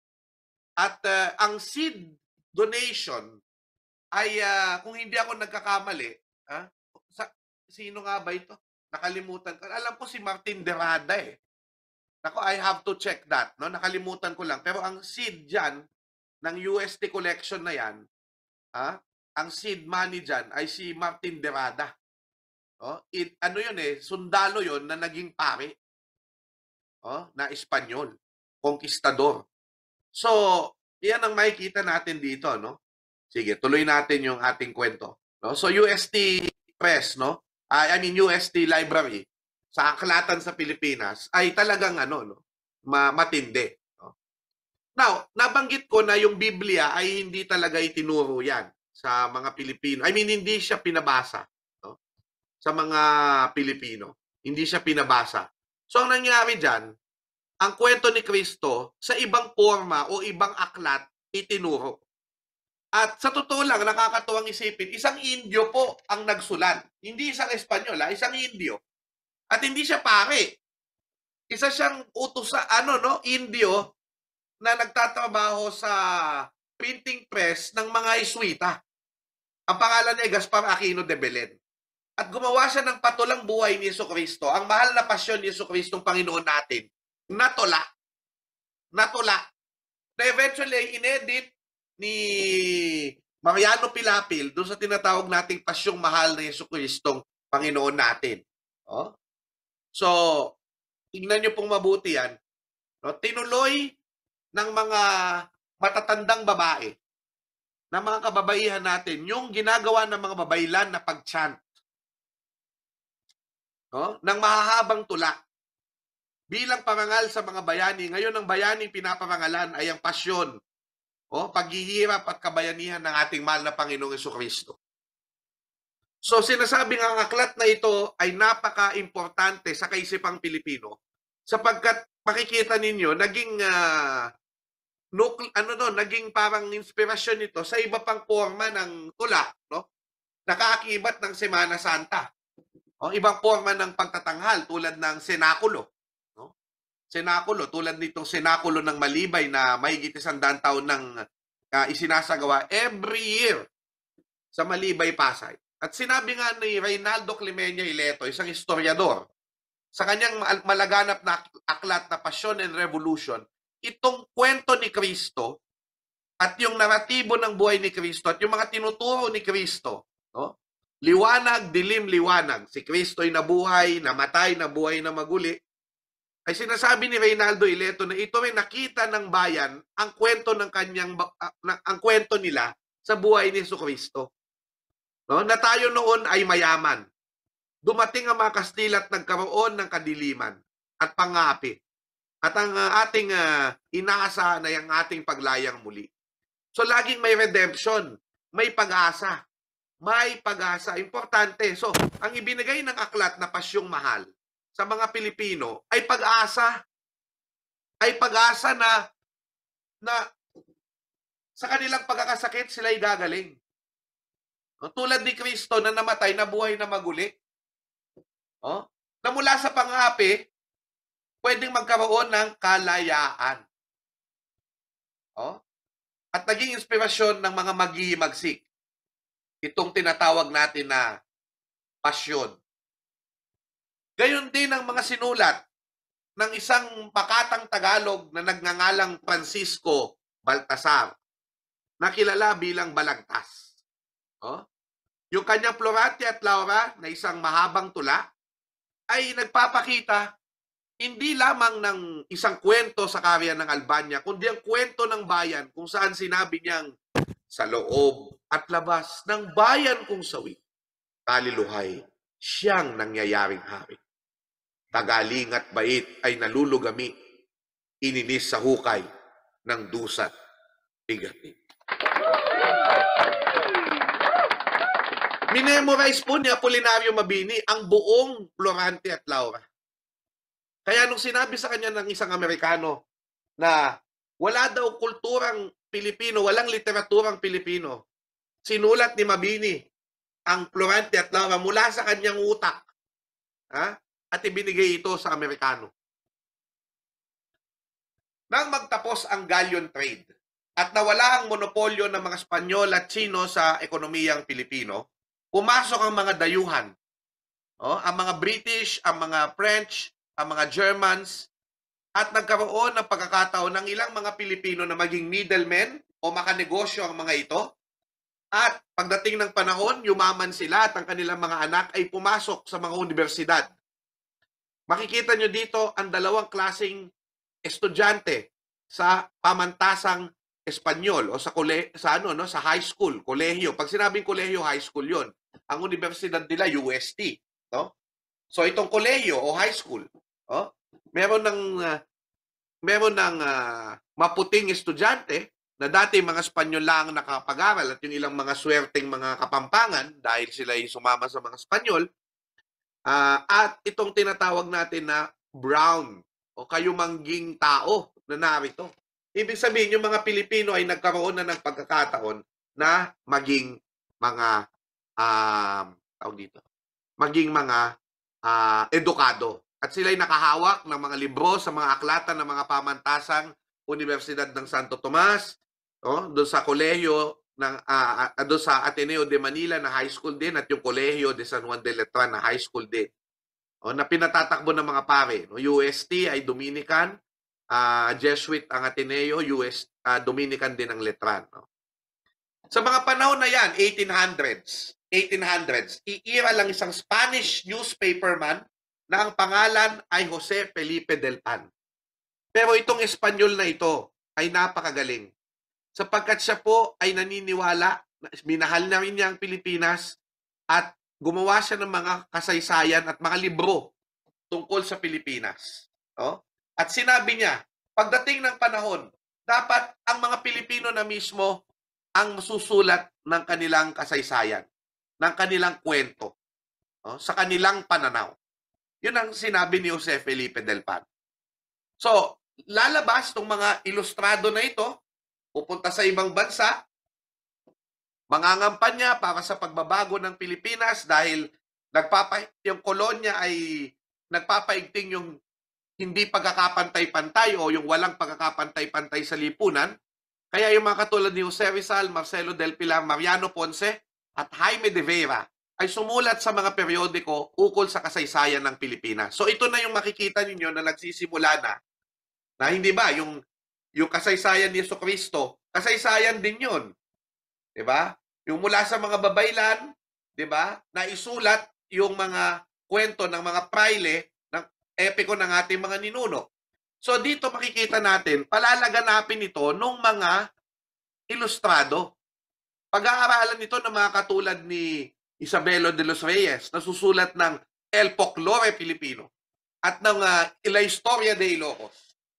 Speaker 2: At uh, ang seed donation ay, uh, kung hindi ako nagkakamali, ha? Sa, sino nga ba ito? Nakalimutan ko. Alam ko si Martin Derrada eh. Ako, I have to check that. No? Nakalimutan ko lang. Pero ang seed dyan, ng U S T collection na yan, ha? Ang seed money dyan ay si Martin Derrada. Oh, it, ano yun eh, sundalo yun na naging pare. Oh, na Espanyol. Conquistador. So, yan ang makikita natin dito, no? Sige, tuloy natin yung ating kwento. No? So, U S T Press, no? I mean, U S T Library sa aklatan sa Pilipinas ay talagang ano, no? Ma matindi. No? Now, nabanggit ko na yung Biblia ay hindi talaga itinuro yan sa mga Pilipino. I mean, hindi siya pinabasa, no? Sa mga Pilipino. Hindi siya pinabasa. So, ang nangyari dyan, ang kwento ni Kristo sa ibang forma o ibang aklat itinuro. At sa totoo lang, nakakatuwang isipin, isang Indio po ang nagsulat. Hindi isang Espanyol, ha? Isang Indio. At hindi siya pare. Isa siyang utos sa, ano, no? Indio na nagtatrabaho sa printing press ng mga Iswita. Ang pangalan niya ay Gaspar Aquino de Belen. At gumawa siya ng patulang buhay ni Jesucristo. Ang mahal na pasyon ni Jesucristo, Panginoon natin, natula. Natula. Na eventually, inedit ni Mariano Pilapil doon sa tinatawag nating pasyong mahal na Jesucristong Panginoon natin. Oh? So, tingnan niyo pong mabuti yan. No? Tinuloy ng mga matatandang babae na mga kababaihan natin yung ginagawa ng mga babaylan na pag-chant. No? Ng mahahabang tula. Bilang parangal sa mga bayani, ngayon ang bayaning pinaparangalan ay ang pasyon, o paghihirap at kabayanihan ng ating mahal na Panginoong Jesucristo. So sinasabing ang aklat na ito ay napaka-importante sa kaisipang Pilipino sapagkat makikita ninyo naging uh, nukle, ano no, naging parang inspirasyon nito sa iba pang forma ng tula, no? Nakaakibat ng Semana Santa. O ibang forma ng pagtatanghal tulad ng senakulo. Senakulo, tulad nitong senakulo ng Malibay na mahigit isang daang taon ng uh, isinasagawa every year sa Malibay, Pasay. At sinabi nga ni Reynaldo Clemeña Ileto, isang historiador, sa kanyang malaganap na aklat na Passion and Revolution, itong kwento ni Kristo at yung naratibo ng buhay ni Kristo at yung mga tinuturo ni Kristo, no? Liwanag, dilim, liwanag. Si Kristo ay nabuhay, namatay, nabuhay na maguli. Ay sinasabi ni Reynaldo Ileto na ito ay nakita ng bayan ang kwento ng kanyang uh, ang kwento nila sa buhay ni Jesucristo. No? Na tayo noon ay mayaman. Dumating ang mga Kastila at nagkaroon ng kadiliman at pangapi. At ang uh, ating uh, inaasahan ay ang ating paglayang muli. So laging may redemption, may pag-asa. May pag-asa. Importante. So, ang ibinigay ng aklat na Pasyong Mahal sa mga Pilipino ay pag-asa. Ay pag-asa na na sa kanilang pagkakasakit, sila'y gagaling. O, tulad ni Kristo na namatay, nabuhay na maguli. O, na mula sa pangapi, pwedeng magkaroon ng kalayaan. O, at naging inspirasyon ng mga maghihimagsik. Itong tinatawag natin na pasyon. Gayon din ang mga sinulat ng isang pakatang Tagalog na nagngangalang Francisco Baltasar, na kilala bilang Balagtas. Oh? Yung kanyang Florante at Laura na isang mahabang tula ay nagpapakita hindi lamang ng isang kwento sa karya ng Albania, kundi ang kwento ng bayan kung saan sinabi niyang sa loob at labas ng bayan kong sawi, kaliluhay, siyang nangyayaring hari. Tagaling at bait ay nalulugami, ininis sa hukay ng dusat bigatin. Minemorize po ni Apolinario Mabini ang buong Florante at Laura. Kaya nung sinabi sa kanya ng isang Amerikano na wala daw kulturang Pilipino, walang literaturang Pilipino, sinulat ni Mabini ang Florante at Laura mula sa kanyang utak. Ha? At ibinigay ito sa Amerikano. Nang magtapos ang galleon trade at nawala ang monopolyo ng mga Espanyol at Tsino sa ekonomiyang Pilipino, pumasok ang mga dayuhan. Oh, ang mga British, ang mga French, ang mga Germans, at nagkaroon ng pagkakataon ng ilang mga Pilipino na maging middlemen o makanegosyo ang mga ito. At pagdating ng panahon, yumaman sila at ang kanilang mga anak ay pumasok sa mga universidad. Makikita nyo dito ang dalawang klaseng estudyante sa pamantasang Espanyol o sa kole, sa ano no, sa high school, kolehiyo. Pag sinabing kolehiyo, high school 'yon. Ang universidad nila U S T, no? So itong kolehiyo o high school, oh, meron ng uh, meron ng uh, maputing estudyante na dati mga Espanyol lang nakapag-aral at yung ilang mga swerteng mga kapampangan dahil sila ay sumama sa mga Espanyol. Uh, at itong tinatawag natin na brown o kayumangging tao na narito. Ibig sabihin, yung mga Pilipino ay nagkaroon na ng pagkakataon na maging mga uh, tawag dito, maging mga uh, edukado. At sila ay nakahawak ng mga libro sa mga aklatan ng mga pamantasang Universidad ng Santo Tomas, oh, doon sa kolehiyo ng uh, uh, doon sa Ateneo de Manila na high school din at yung Kolehiyo de San Juan de Letran na high school din. O, na pinatatakbo ng mga pare. No? U S T ay Dominican, uh, Jesuit ang Ateneo, U S uh, Dominican din ang Letran. No? Sa mga panahon na yan, eighteen hundreds, eighteen hundreds, iira lang isang Spanish newspaperman na ang pangalan ay Jose Felipe del Pan. Pero itong Espanyol na ito ay napakagaling. Sapagkat siya po ay naniniwala, minahal na rin niya ang Pilipinas at gumawa siya ng mga kasaysayan at mga libro tungkol sa Pilipinas. No? At sinabi niya, pagdating ng panahon, dapat ang mga Pilipino na mismo ang susulat ng kanilang kasaysayan, ng kanilang kwento, no? Sa kanilang pananaw. Yun ang sinabi ni Jose Felipe del Pan. So, lalabas itong mga ilustrado na ito, pupunta sa ibang bansa, mangangampanya para sa pagbabago ng Pilipinas dahil nagpapa yung kolonya ay nagpapaigting yung hindi pagkakapantay-pantay o yung walang pagkakapantay-pantay sa lipunan. Kaya yung mga katulad ni Jose Rizal, Marcelo del Pilar, Mariano Ponce at Jaime de Vera ay sumulat sa mga periodiko ukol sa kasaysayan ng Pilipinas. So ito na yung makikita ninyo na nagsisimula na, na hindi ba, yung yung kasaysayan ni Jesucristo, kasaysayan din yun. Diba? Yung mula sa mga babaylan, diba? Na isulat yung mga kwento ng mga praile ng epiko ng ating mga ninuno. So dito makikita natin, palalaganapin ito nung mga ilustrado. Pag-aaralan nito ng mga katulad ni Isabelo de los Reyes, na susulat ng El Folklore Filipino at ng uh, La Historia de Ilocos.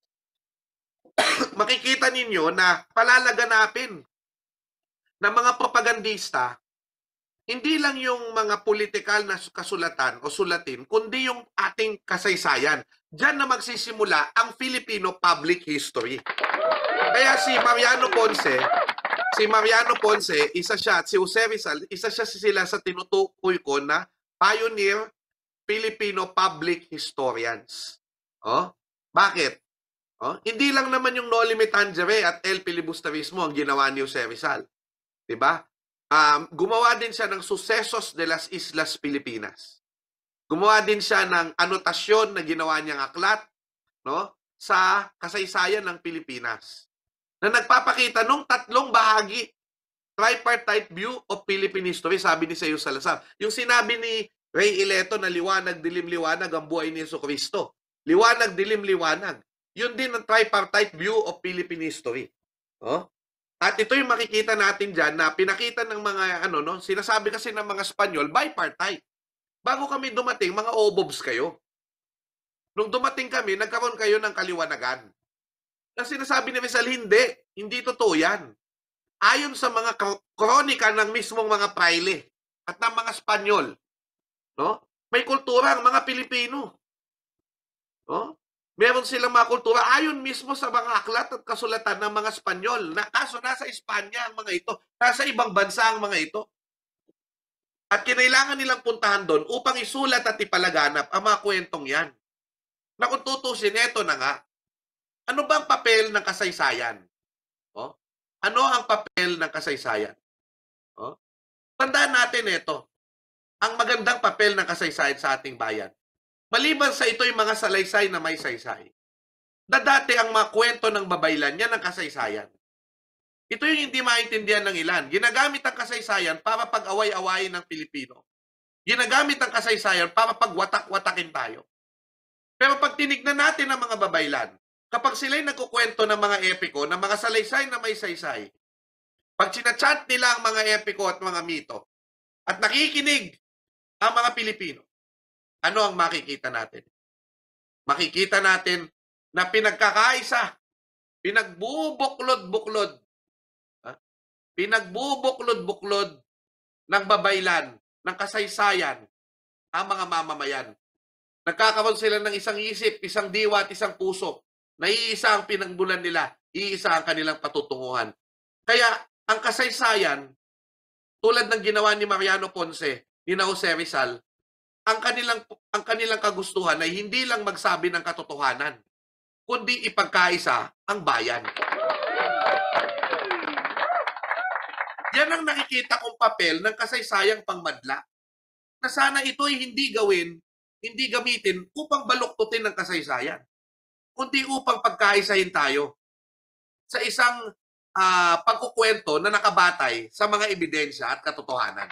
Speaker 2: Makikita ninyo na palalaganapin ng mga propagandista, hindi lang yung mga politikal na kasulatan o sulatin, kundi yung ating kasaysayan. Diyan na magsisimula ang Filipino public history. Kaya si Mariano Ponce, si Mariano Ponce, isa siya, at si Jose Rizal, isa siya sila sa tinutukoy ko na pioneer Filipino public historians. Oh, bakit? Oh, hindi lang naman yung No Limit Tangere at El Filibusterismo ang ginawa ni Jose Rizal. Diba? Um, gumawa din siya ng Sucesos de las Islas Pilipinas. Gumawa din siya ng anotasyon na ginawa niyang aklat, no, sa kasaysayan ng Pilipinas, na nagpapakita nung tatlong bahagi, tripartite view of Philippine history, sabi ni Sayo Salazar. Yung sinabi ni Ray Ileto na liwanag, dilim, liwanag ang buhay ni Jesucristo. Liwanag, dilim, liwanag. Yun din ang tripartite view of Philippine history. Oh? At ito yung makikita natin dyan na pinakita ng mga, ano, no, sinasabi kasi ng mga Espanyol, bipartite. Bago kami dumating, mga obobs kayo. Nung dumating kami, nagkaroon kayo ng kaliwanagan. Kasi sinasabi ni Rizal, hindi. Hindi totoo yan. Ayon sa mga kronika ng mismong mga praile at ng mga Espanyol, no? May kultura ang mga Pilipino. No? Meron silang mga kultura ayon mismo sa mga aklat at kasulatan ng mga Espanyol. Na, kaso nasa Espanya ang mga ito. Nasa ibang bansa ang mga ito. At kinailangan nilang puntahan doon upang isulat at ipalaganap ang mga kwentong yan. Na kung tutusin, eto na nga. Ano ba ang papel ng kasaysayan? Oh? Ano ang papel ng kasaysayan? Oh? Tandaan natin ito. Ang magandang papel ng kasaysayan sa ating bayan. Maliban sa ito yung mga salaysay na may saysay. Dadati ang mga kwento ng babaylan, yan ang kasaysayan. Ito yung hindi maintindihan ng ilan. Ginagamit ang kasaysayan para pag-away-awayin ng Pilipino. Ginagamit ang kasaysayan para pag-watak-watakin tayo. Pero pag tinignan natin ang mga babaylan, kapag sila'y nagkukwento ng mga epiko, ng mga salaysay na may saysay, pag sinachant nila ang mga epiko at mga mito, at nakikinig ang mga Pilipino, ano ang makikita natin? Makikita natin na pinagkakaisa, pinagbubuklod-buklod, ha? pinagbubuklod-buklod ng babaylan, ng kasaysayan, ang mga mamamayan. Nagkakaroon sila ng isang isip, isang diwa at isang puso. Na iisa ang pinagbulan nila, iisa ang kanilang patutunguhan. Kaya ang kasaysayan, tulad ng ginawa ni Mariano Ponce, ni Jose Rizal, ang kanilang ang kanilang kagustuhan ay hindi lang magsabi ng katotohanan, kundi ipagkaisa ang bayan. Yan ang nakikita kong papel ng kasaysayang pangmadla. Na sana ito ay hindi gawin, hindi gamitin upang baluktutin ng kasaysayan, kundi upang pagkaisahin tayo sa isang uh, pagkukwento na nakabatay sa mga ebidensya at katotohanan.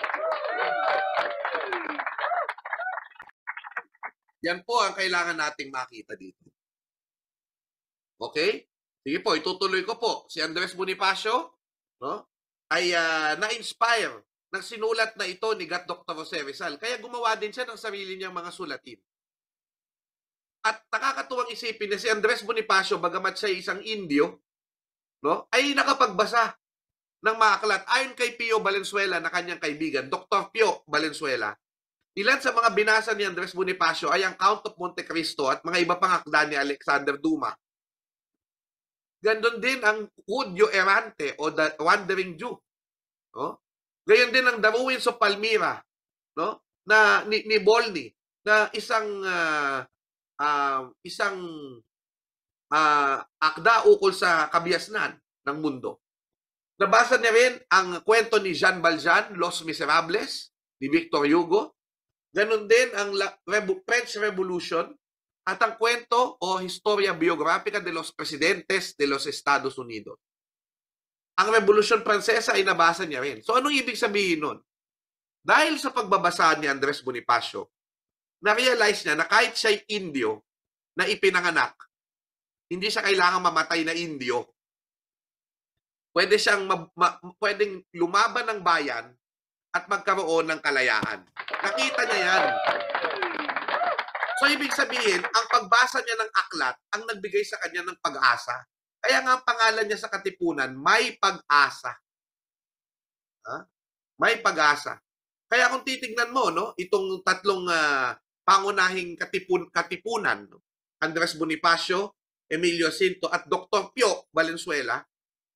Speaker 2: Yan po ang kailangan nating makita dito. Okay? Sige po, itutuloy ko po. Si Andres Bonifacio, no, ay uh, na-inspire ng sinulat na ito ni Gat Doctor Jose Rizal. Kaya gumawa din siya ng sarili niyang mga sulatin. At nakakatuwang isipin na si Andres Bonifacio, bagamat siya isang Indio, no, ay nakapagbasa ng mga aklat. Ayon kay Pio Valenzuela na kanyang kaibigan, Doctor Pio Valenzuela, ilan sa mga binasa ni Andres Bonifacio ay ang Count of Monte Cristo at mga iba pang akda ni Alexander Dumas. Gandun din ang Judyo Errante o The Wandering Jew. No? Gayon din ang The Ruins of Palmyra, no? na ni, ni Bolny, na isang uh, uh, isang uh, akda ukol sa kabiasnan ng mundo. Nabasa niya rin ang kwento ni Jean Valjean, Los Miserables, ni Victor Hugo. Ganon din ang French Revolution at ang kwento o historia biographica de los presidentes de los Estados Unidos. Ang Revolution Francesa ay nabasa niya rin. So anong ibig sabihin nun? Dahil sa pagbabasa ni Andres Bonifacio, na-realize niya na kahit siya'y Indio na ipinanganak, hindi siya kailangan mamatay na Indio. Pwede siyang ma- ma- pwedeng lumaban ng bayan at magkaroon ng kalayaan. Nakita niya yan. So, ibig sabihin, ang pagbasa niya ng aklat ang nagbigay sa kanya ng pag-asa. Kaya nga ang pangalan niya sa katipunan, May Pag-asa. Ha? May Pag-asa. Kaya kung titignan mo, no, itong tatlong uh, pangunahing katipun katipunan, no? Andres Bonifacio, Emilio Jacinto at Doctor Pio Valenzuela,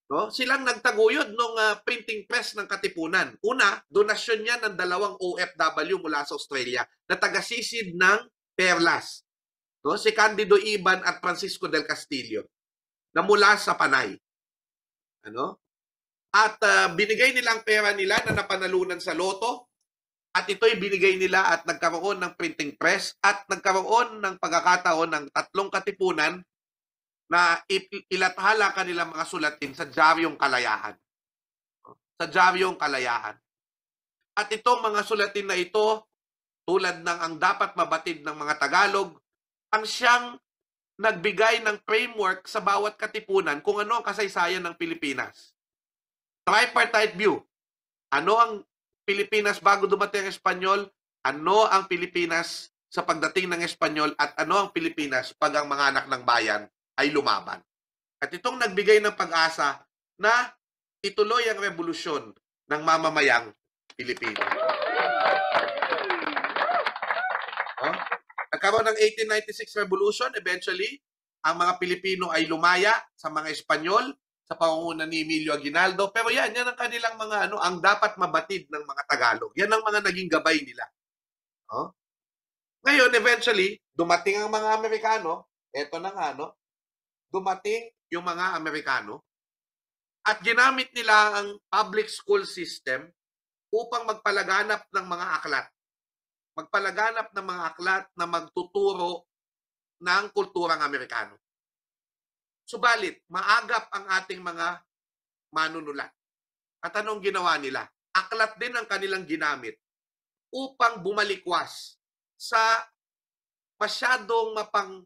Speaker 2: No? Silang nagtaguyod ng uh, printing press ng Katipunan. Una, donasyon niya ng dalawang O F W mula sa Australia na taga-sisid ng Perlas. No? Si Candido Iban at Francisco del Castillo na mula sa Panay. Ano? At uh, binigay nilang pera nila na napanalunan sa loto at ito'y binigay nila at nagkaroon ng printing press at nagkaroon ng pagkakataon ng tatlong katipunan na ilathala kanilang mga sulatin sa Diaryong Kalayaan. Sa Diaryong Kalayaan. At itong mga sulatin na ito, tulad ng ang dapat mabatid ng mga Tagalog, ang siyang nagbigay ng framework sa bawat katipunan kung ano ang kasaysayan ng Pilipinas. Tripartite view. Ano ang Pilipinas bago dumating ang Espanyol? Ano ang Pilipinas sa pagdating ng Espanyol? At ano ang Pilipinas pag ang mga anak ng bayan ay lumaban? At itong nagbigay ng pag-asa na ituloy ang revolusyon ng mamamayang Pilipino. Oh? Nagkaroon ng eighteen ninety-six revolution, eventually, ang mga Pilipino ay lumaya sa mga Espanyol sa pangunguna ni Emilio Aguinaldo. Pero yan, yan ang kanilang mga ano, ang dapat mabatid ng mga Tagalog. Yan ang mga naging gabay nila. Oh? Ngayon, eventually, dumating ang mga Amerikano. Eto na nga, no? Dumating yung mga Amerikano at ginamit nila ang public school system upang magpalaganap ng mga aklat. Magpalaganap ng mga aklat na magtuturo ng kulturang Amerikano. Subalit, maagap ang ating mga manunulat. At anong ginawa nila? Aklat din ang kanilang ginamit upang bumalikwas sa masyadong mapang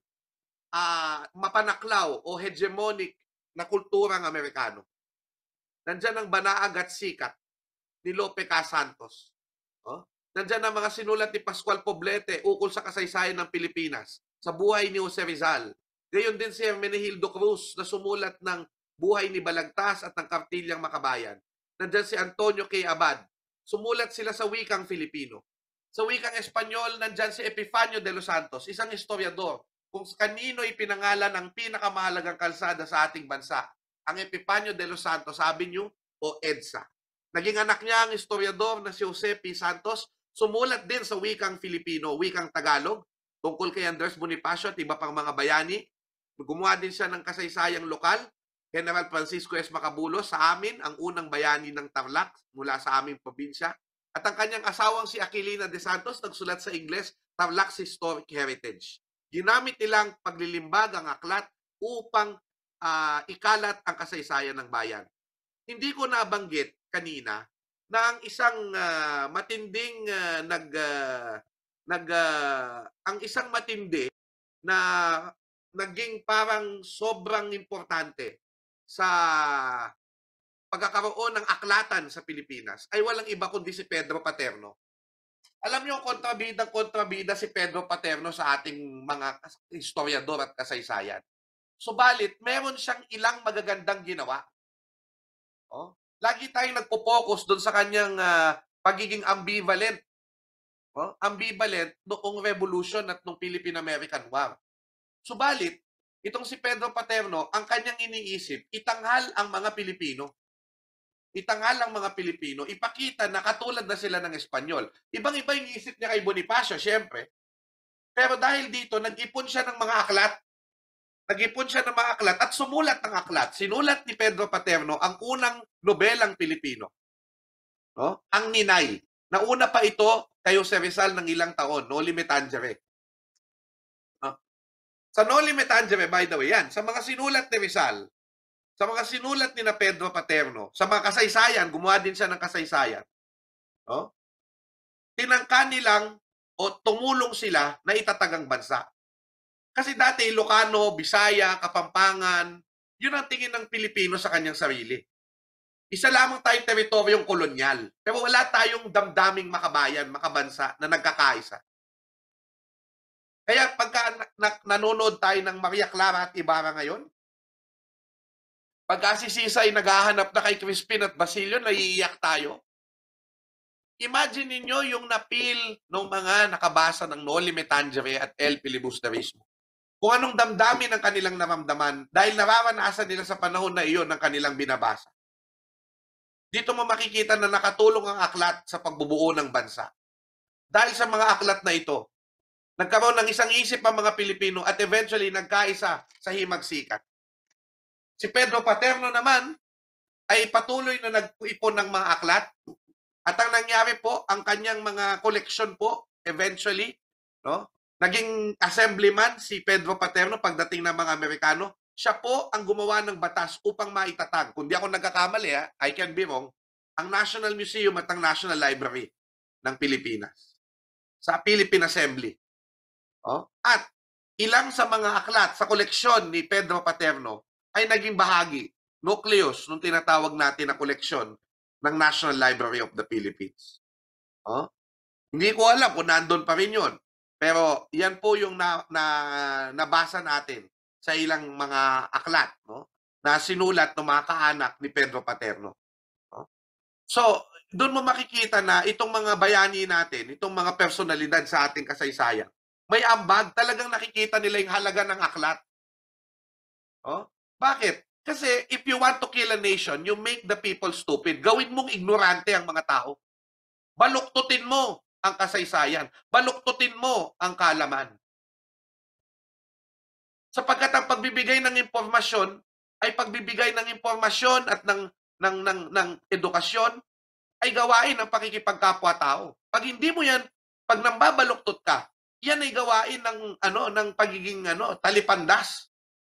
Speaker 2: Uh, mapanaklaw o hegemonic na kulturang Amerikano. Nandyan ang Banaag at Sikat ni Lope Casantos. Oh? Nandyan ang mga sinulat ni Pascual Poblete ukol sa kasaysayan ng Pilipinas, sa buhay ni Jose Rizal. Gayon din si Hermenegildo Cruz na sumulat ng buhay ni Balagtas at ng Kartilyang Makabayan. Nandyan si Antonio K. Abad. Sumulat sila sa wikang Filipino. Sa wikang Espanyol, nandyan si Epifanio de los Santos, isang historiador, kung kanino ipinangalan ang pinakamahalagang kalsada sa ating bansa, ang Epifanio de los Santos, sabi niyo, o EDSA. Naging anak niya ang historiador na si Jose P. Santos, sumulat din sa wikang Filipino, wikang Tagalog, tungkol kay Andres Bonifacio at iba pang mga bayani. Gumawa din siya ng kasaysayang lokal, General Francisco S. Macabulos, sa amin, ang unang bayani ng Tarlac mula sa aming probinsya. At ang kanyang asawang si Aquilina de Santos, nagsulat sa Ingles, Tarlac's Historic Heritage. Ginamit nilang paglilimbag ang aklat upang uh, ikalat ang kasaysayan ng bayan. Hindi ko nabanggit kanina na ang isang uh, matinding uh, nag uh, nag uh, ang isang matindi na naging parang sobrang importante sa pagkakaroon ng aklatan sa Pilipinas ay walang iba kundi si Pedro Paterno. Alam niyo, kontrabida-kontrabida si Pedro Paterno sa ating mga historiador at kasaysayan. Subalit, meron siyang ilang magagandang ginawa. Oh, lagi tayong nagpo-focus doon sa kanyang uh, pagiging ambivalent. Oh, ambivalent noong Revolution at noong Philippine-American War. Subalit, itong si Pedro Paterno, ang kanyang iniisip, itanghal ang mga Pilipino. Itanghal ang mga Pilipino, ipakita na katulad na sila ng Espanyol. Ibang-iba yung isip niya kay Bonifacio, syempre. Pero dahil dito, nag-ipon siya ng mga aklat. Nag-ipon siya ng mga aklat at sumulat ng aklat. Sinulat ni Pedro Paterno ang unang nobelang Pilipino. No? Ang Ninay. Nauna pa ito kay Jose Rizal ng ilang taon, Noli Me Tangere. No? Sa Noli Me Tangere, by the way, yan. Sa mga sinulat ni Rizal, sa mga sinulat ni na Pedro Paterno, sa mga kasaysayan, gumawa din siya ng kasaysayan. No? Tinangka nilang o tumulong sila na itatag ang bansa. Kasi dati Ilocano, Bisaya, Kapampangan, yun ang tingin ng Pilipino sa kanyang sarili. Isa lamang tayong teritoryong kolonyal. Pero wala tayong damdaming makabayan, makabansa na nagkakaisa. Kaya pagka nanonood tayo ng Maria Clara at Ibarra ngayon, pagka si Sisa ay naghahanap na kay Crispin at Basilio, naiiyak tayo. Imagine niyo yung napil ng mga nakabasa ng Noli Me Tangere at El Filibusterismo. kung anong damdamin ng kanilang naramdaman dahil nararanasan nila sa panahon na iyon ng kanilang binabasa. Dito mo makikita na nakatulong ang aklat sa pagbubuo ng bansa. Dahil sa mga aklat na ito, nagkaroon ng isang isip ang mga Pilipino at eventually nagkaisa sa himagsikan. Si Pedro Paterno naman ay patuloy na nag-ipon ng mga aklat at ang nangyari po, ang kanyang mga koleksyon po, eventually, no, naging assemblyman si Pedro Paterno pagdating ng mga Amerikano. Siya po ang gumawa ng batas upang maitatag. Kung di ako nagkakamali, ha, I can be wrong, ang National Museum at ang National Library ng Pilipinas sa Philippine Assembly. Oh? At ilang sa mga aklat sa koleksyon ni Pedro Paterno ay naging bahagi, nucleus, nung tinatawag natin na koleksyon ng National Library of the Philippines. Oh? Hindi ko alam kung nandun pa rin yun. Pero yan po yung na, na, nabasa natin sa ilang mga aklat, no, na sinulat ng mga kaanak ni Pedro Paterno. No? So, doon mo makikita na itong mga bayani natin, itong mga personalidad sa ating kasaysayan, may ambag, talagang nakikita nila yung halaga ng aklat. Oh? Bakit? Kasi if you want to kill a nation, you make the people stupid. Gawin mong ignorante ang mga tao. Baluktutin mo ang kasaysayan. Baluktutin mo ang kaalaman. Sapagkat ang pagbibigay ng impormasyon ay pagbibigay ng impormasyon at ng, ng, ng, ng edukasyon ay gawain ng pakikipagkapwa-tao. Pag hindi mo yan, pag nambabaluktot ka, yan ay gawain ng, ano, ng pagiging ano, talipandas.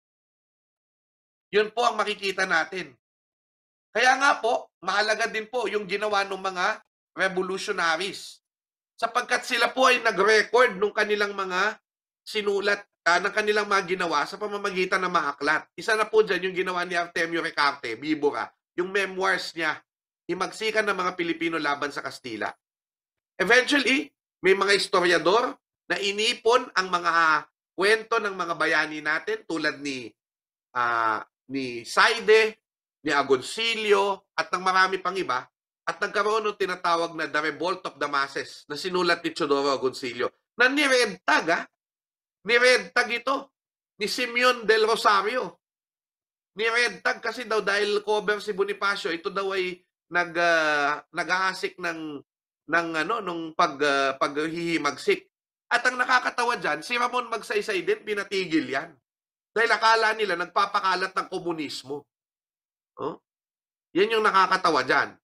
Speaker 2: Yun po ang makikita natin. Kaya nga po, mahalaga din po yung ginawa ng mga revolutionaries. Sapagkat sila po ay nag-record ng kanilang mga sinulat, uh, ng kanilang mga ginawa sa pamamagitan ng mga aklat. Isa na po dyan yung ginawa ni Artemio Recarte, Bibora, yung memoirs niya, himagsikan ng mga Pilipino laban sa Kastila. Eventually, may mga historiador na inipon ang mga kwento ng mga bayani natin tulad ni uh, ni Saide, ni Agoncillo, at ng marami pang iba, at nagkaroon ng tinatawag na The Revolt of the Masses na sinulat ni Teodoro Agoncillo, na niredtag, ha? Niredtag ito ni Simeon del Rosario. Niredtag kasi daw dahil cover si Bonifacio, ito daw ay nag, uh, nag-ahasik ng, ng ano, nung pag, uh, paghihimagsik. At ang nakakatawa dyan, si Ramon Magsaysay din, pinatigil yan. Dahil akala nila nagpapakalat ng komunismo. Oh? Yan yung nakakatawa dyan.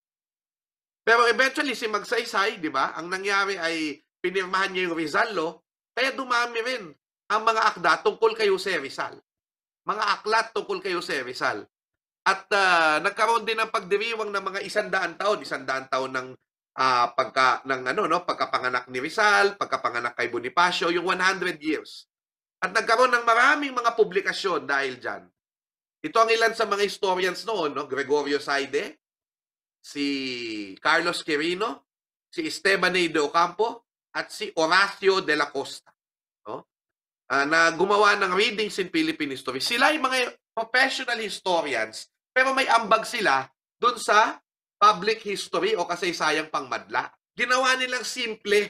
Speaker 2: Pero eventually, si Magsaysay, di ba, ang nangyari ay pinirmahan niya yung Rizal Law, kaya dumami rin ang mga akda tungkol kay Jose Rizal. Mga aklat tungkol kay Jose Rizal. At uh, nagkaroon din ng pagdiriwang ng mga isandaan taon, isandaan taon ng uh, pagka ng ano no, pagkapanganak ni Rizal, pagkapanganak kay Bonifacio, yung one hundred years. At nagkaroon ng maraming mga publikasyon dahil diyan. Ito ang ilan sa mga historians noon, no? Gregorio Saide, si Carlos Quirino, si Esteban de Ocampo, at si Horacio de la Costa, no? Uh, na gumawa ng readings in Philippine history. Sila ay mga professional historians, pero may ambag sila dun sa public history o kasaysayang pangmadla. Ginawa nilang simple.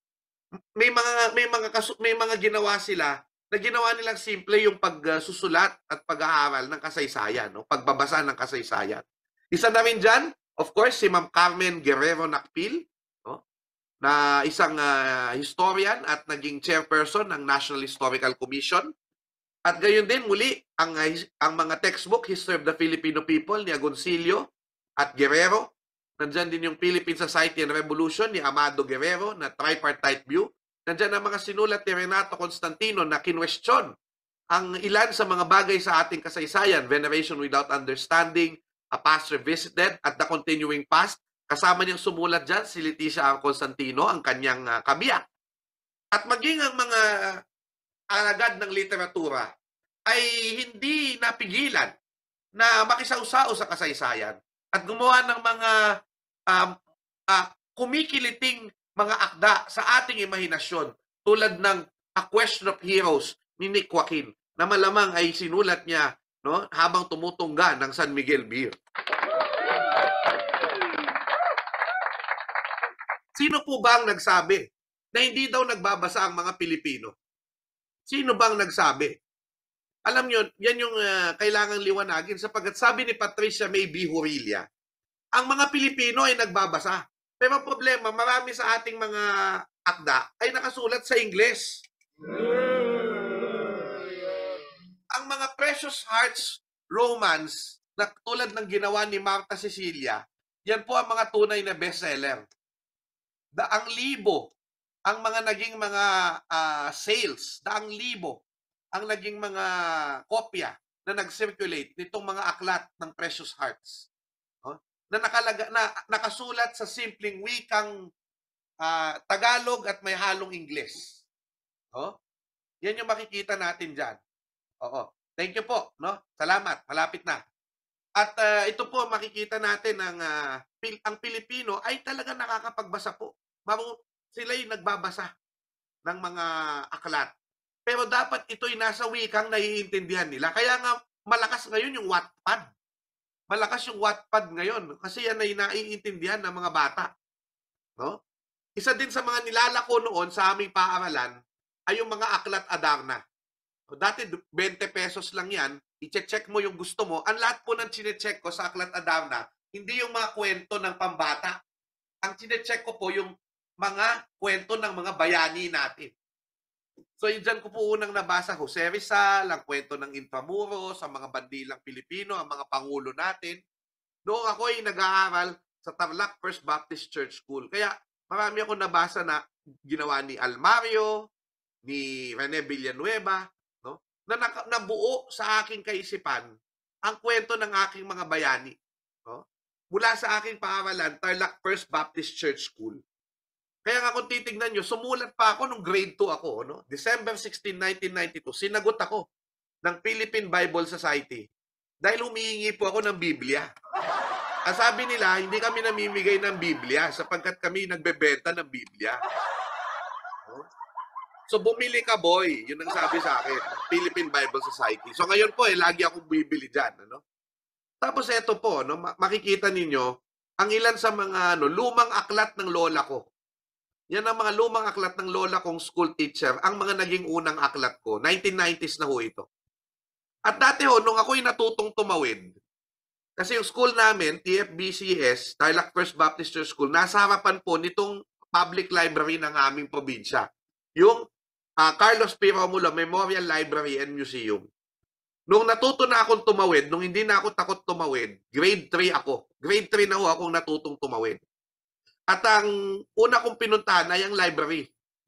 Speaker 2: May mga may mga kasu may mga ginawa sila na ginawa nilang simple yung pagsusulat at pag-aaral ng kasaysayan, no? Pagbabasa ng kasaysayan. Isa na rin dyan, of course, si Ma'am Carmen Guerrero Nakpil, no? Na isang uh, historian at naging chairperson ng National Historical Commission. At gayon din, muli, ang, uh, ang mga textbook, History of the Filipino People ni Agoncillo at Guerrero. Nandyan din yung Philippine Society and Revolution ni Amado Guerrero na tripartite view. Nandyan ang mga sinulat ni Renato Constantino na kinwestiyon ang ilan sa mga bagay sa ating kasaysayan, Veneration Without Understanding, A Past Revisited, at The Continuing Past. Kasama niyang sumulat dyan si Leticia R. Constantino, ang kanyang uh, kabiyak. At maging ang mga alagad ng literatura ay hindi napigilan na makisausaw sa kasaysayan at gumawa ng mga um, uh, kumikiliting mga akda sa ating imahinasyon tulad ng A Question of Heroes ni Nick Joaquin na malamang ay sinulat niya, no, habang tumutungga ng San Miguel Beer. Sino po ba ang nagsabi na hindi daw nagbabasa ang mga Pilipino? Sino bang nagsabi? Alam nyo, yan yung uh, kailangang liwanagin sapagkat sabi ni Patricia May Bihurilla, ang mga Pilipino ay nagbabasa. Pero ang problema, marami sa ating mga akda ay nakasulat sa Ingles. Ang mga Precious Hearts romance na tulad ng ginawa ni Marta Cecilia, yan po ang mga tunay na bestseller. Daang libo ang mga naging mga uh, sales, daang libo ang naging mga kopya na nag-circulate nitong mga aklat ng Precious Hearts. Oh? Na, nakalaga, na nakasulat sa simpleng wikang uh, Tagalog at may halong Ingles. Oh? Yan yung makikita natin dyan. Oo. Thank you po. No? Salamat. Malapit na. At uh, ito po makikita natin ang, uh, pil ang Pilipino ay talaga nakakapagbasa po. Maru sila yung nagbabasa ng mga aklat. Pero dapat ito'y nasa wikang naiintindihan nila. Kaya nga malakas ngayon yung Wattpad. Malakas yung Wattpad ngayon kasi yan ay naiintindihan ng mga bata. No? Isa din sa mga nilalako noon sa aming paaralan ay yung mga aklat Adarna. Dati twenty pesos lang yan, i-check mo yung gusto mo. Ang lahat po ng chinecheck ko sa aklat Adarna, hindi yung mga kwento ng pambata. Ang chinecheck ko po yung mga kwento ng mga bayani natin. So, yun dyan ko po unang nabasa, Jose Rizal, ang kwento ng Intramuros, ang mga bandilang Pilipino, ang mga pangulo natin. Noong ako ay nag-aaral sa Tarlac First Baptist Church School. Kaya marami ako nabasa na ginawa ni Almario, ni Rene Villanueva, no? na nabuo sa aking kaisipan ang kwento ng aking mga bayani. No? Mula sa aking paaralan, Tarlac First Baptist Church School. Kaya nga kung titignan nyo, sumulat pa ako nung grade two ako, no? December sixteenth, nineteen ninety-two, sinagot ako ng Philippine Bible Society dahil humihingi po ako ng Biblia. Ang sabi nila, hindi kami namimigay ng Biblia sapagkat kami nagbebenta ng Biblia. No? So bumili ka, boy. Yun ang sabi sa akin, Philippine Bible Society. So ngayon po, eh, lagi akong bibili dyan. Ano? Tapos eto po, no? Makikita ninyo, ang ilan sa mga ano, lumang aklat ng lola ko. Yan ang mga lumang aklat ng lola kong school teacher, ang mga naging unang aklat ko. nineteen nineties na ho ito. At dati ho, nung ako'y natutong tumawid, kasi yung school namin, T F B C S, Tarlac First Baptist Church School, nasa harapan po nitong public library ng aming probinsya. Yung uh, Carlos P. Romulo Memorial Library and Museum. Nung natuto na akong tumawid, nung hindi na ako takot tumawid, grade three ako. Grade three na ho akong natutong tumawid. At ang una kong pinuntahan ay ang library.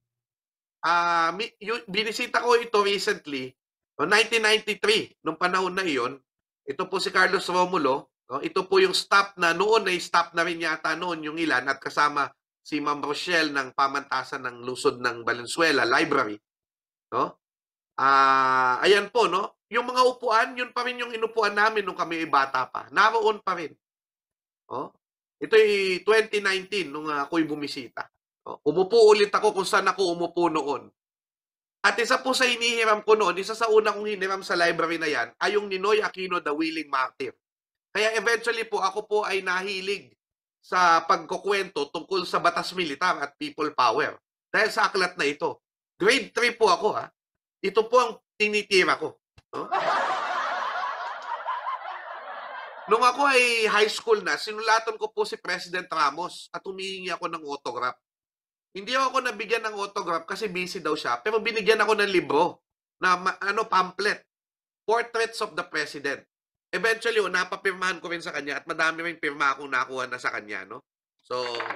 Speaker 2: Uh, binisita ko ito recently, no, nineteen ninety-three, nung panahon na iyon. Ito po si Carlos Romulo. No, ito po yung staff na noon ay staff na rin yata noon yung ilan at kasama si Ma'am Rochelle ng pamantasan ng Lungsod ng Valenzuela Library. No? Uh, ayan po, no? Yung mga upuan, yun pa rin yung inupuan namin nung kami ay bata pa. Naroon pa rin. Oh? Ito'y twenty nineteen nung uh, ako'y bumisita. Oh, umupo ulit ako kung saan ako umupo noon. At isa po sa hinihiram ko noon, isa sa una kong hiniram sa library na yan, ay yung Ninoy Aquino, The Willing Martyr. Kaya eventually po, ako po ay nahilig sa pagkukwento tungkol sa batas militar at people power. Dahil sa aklat na ito. Grade three po ako, ha. Ito po ang tinitira ko. No? Nung ako ay high school na, sinulatan ko po si President Ramos at humihingi ako ng autograph. Hindi ako nabigyan ng autograph kasi busy daw siya, pero binigyan ako ng libro na ano pamphlet, Portraits of the President. Eventually, oh, napapirmahan ko rin sa kanya at madami rin pirma akong nakuha na sa kanya. No? So,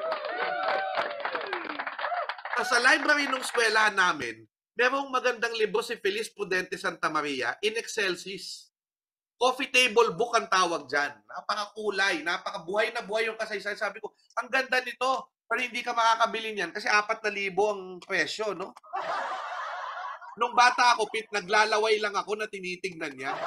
Speaker 2: sa library ng eskwelahan namin, merong magandang libro si Feliz Prudente Santa Maria, In Excelsis. Coffee table book ang tawag dyan. Napakakulay, napakabuhay na buhay yung kasaysayan. Sabi ko, ang ganda nito. Pero hindi ka makakabili niyan kasi apat na libo ang presyo, no? Nung bata ako, Pit, naglalaway lang ako na tinitignan niya.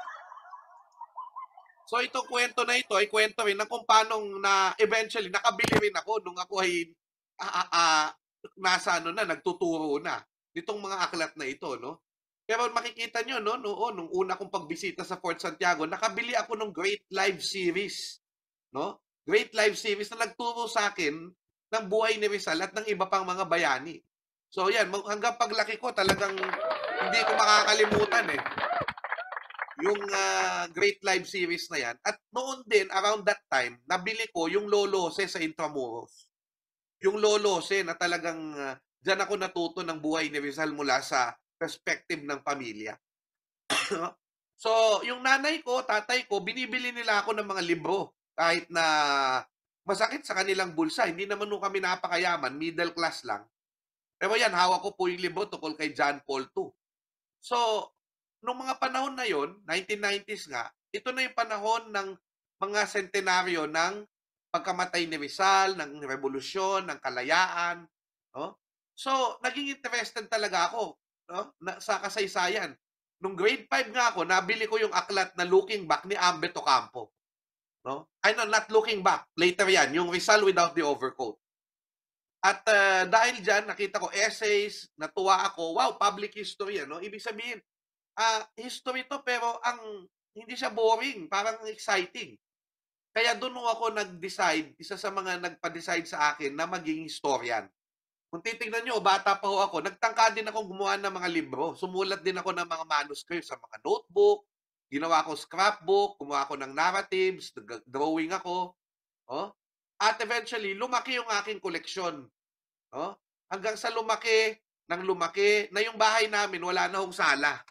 Speaker 2: So itong kwento na ito ay kwento rin ng kung paano na eventually nakabili rin ako nung ako ay ah, ah, ah, nasa ano na, nagtuturo na nitong mga aklat na ito, no? Pero makikita nyo, no, noon, nung una kong pagbisita sa Fort Santiago, nakabili ako ng Great Live Series. No? Great Live Series na nagturo sa akin ng buhay ni Rizal at ng iba pang mga bayani. So yan, hanggang paglaki ko talagang hindi ko makakalimutan eh. Yung uh, Great Live Series na yan. At noon din, around that time, nabili ko yung Lolose sa Intramuros. Yung Lolose na talagang uh, dyan ako natuto ng buhay ni Rizal mula sa perspective ng pamilya. So, yung nanay ko, tatay ko, binibili nila ako ng mga libro. Kahit na masakit sa kanilang bulsa. Hindi naman nung kami napakayaman, middle class lang. Pero yan, hawak ko po yung libro tungkol kay John Paul the Second. So, nung mga panahon na yon, nineteen nineties nga, ito na yung panahon ng mga sentenaryo ng pagkamatay ni Rizal, ng revolusyon, ng kalayaan. No? So, naging interested talaga ako, no? Na, sa kasaysayan. Nung grade five nga ako, nabili ko yung aklat na Looking Back ni Ambet Ocampo. No? I know, not Looking Back. Later yan, yung Rizal Without the Overcoat. At uh, dahil dyan, nakita ko essays, natuwa ako, wow, public history, ano? Ibig sabihin, uh, history to pero ang hindi siya boring, parang exciting. Kaya doon ako nag-decide, isa sa mga nagpa-decide sa akin na maging historian. Kung titignan nyo, bata pa ho ako, nagtangka din akong gumawa ng mga libro. Sumulat din ako ng mga manuscripts sa mga notebook, ginawa ko scrapbook, gumawa ako ng narratives, drawing ako. Oh? At eventually, lumaki yung aking koleksyon. Oh? Hanggang sa lumaki, nang lumaki, na yung bahay namin, wala na hong sala.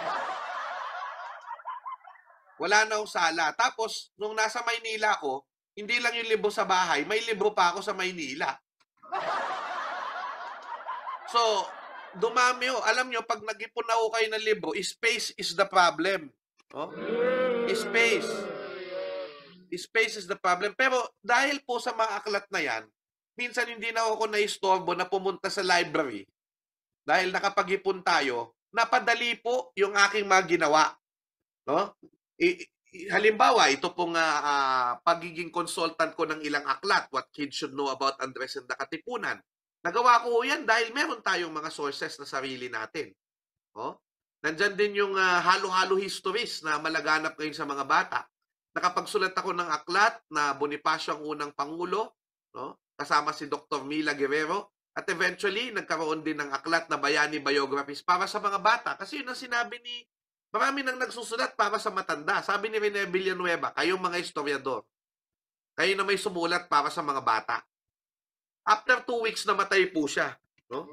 Speaker 2: Wala na hong sala. Tapos, nung nasa Maynila ako, hindi lang yung libro sa bahay, may libro pa ako sa Maynila. So, dumami ho. Alam nyo, pag nag-ipon na ho kayo ng libro, space is the problem. Oh? Space. Space is the problem. Pero dahil po sa mga aklat na yan, minsan hindi na ako na-istorbo na pumunta sa library. Dahil nakapag-ipon tayo, napadali po yung aking mga ginawa. No? I, i, halimbawa, ito pong uh, uh, pagiging consultant ko ng ilang aklat, What Kids Should Know About Andres and the Katipunan. Nagawa ko yan dahil meron tayong mga sources na sarili natin. No? Nandyan din yung uh, halo-halo histories na malaganap ngayon sa mga bata. Nakapagsulat ako ng aklat na Bonifacio ang unang Pangulo, no? Kasama si Doctor Mila Guerrero. At eventually, nagkaroon din ng aklat na Bayani Biographies para sa mga bata. Kasi yun ang sinabi ni, marami nang nagsusulat para sa matanda. Sabi ni Rene Villanueva, kayong mga historiador, kayo na may sumulat para sa mga bata. After two weeks, namatay po siya. No?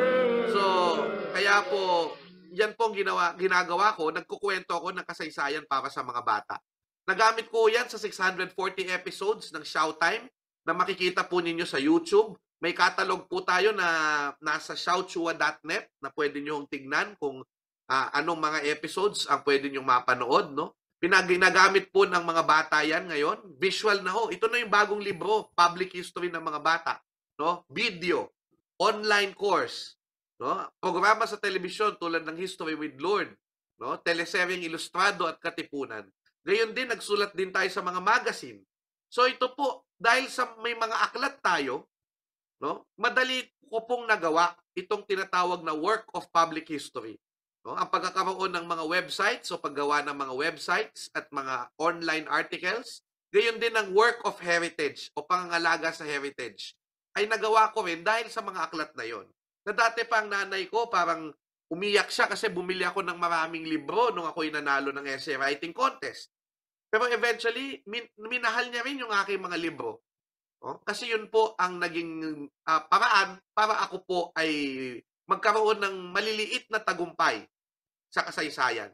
Speaker 2: So, kaya po, yan po ang ginawa, ginagawa ko, nagkukwento ako ng kasaysayan para sa mga bata. Nagamit ko yan sa six hundred forty episodes ng Showtime na makikita po ninyo sa YouTube. May catalog po tayo na nasa shoutchua dot net na pwede nyo tignan kung uh, anong mga episodes ang pwede nyo mapanood. No? Pinaginagamit po ng mga bata yan ngayon. Visual na ho. Ito na yung bagong libro, Public History ng mga bata. No? Video, online course, no? Programa sa telebisyon tulad ng History with Lord, no? Teleseryeng ilustrado at katipunan. Gayon din, nagsulat din tayo sa mga magazine. So ito po, dahil sa may mga aklat tayo, no? Madali ko pong nagawa itong tinatawag na work of public history. No? Ang pagkakaroon ng mga websites o paggawa ng mga websites at mga online articles, gayon din ang work of heritage o pangangalaga sa heritage ay nagawa ko rin dahil sa mga aklat na yon. Na dati pa ang nanay ko parang umiyak siya kasi bumili ako ng maraming libro nung ako'y nanalo ng essay writing contest. Pero eventually, min minahal niya rin yung aking mga libro. Oh? Kasi yun po ang naging uh, paraan para ako po ay magkaroon ng maliliit na tagumpay sa kasaysayan.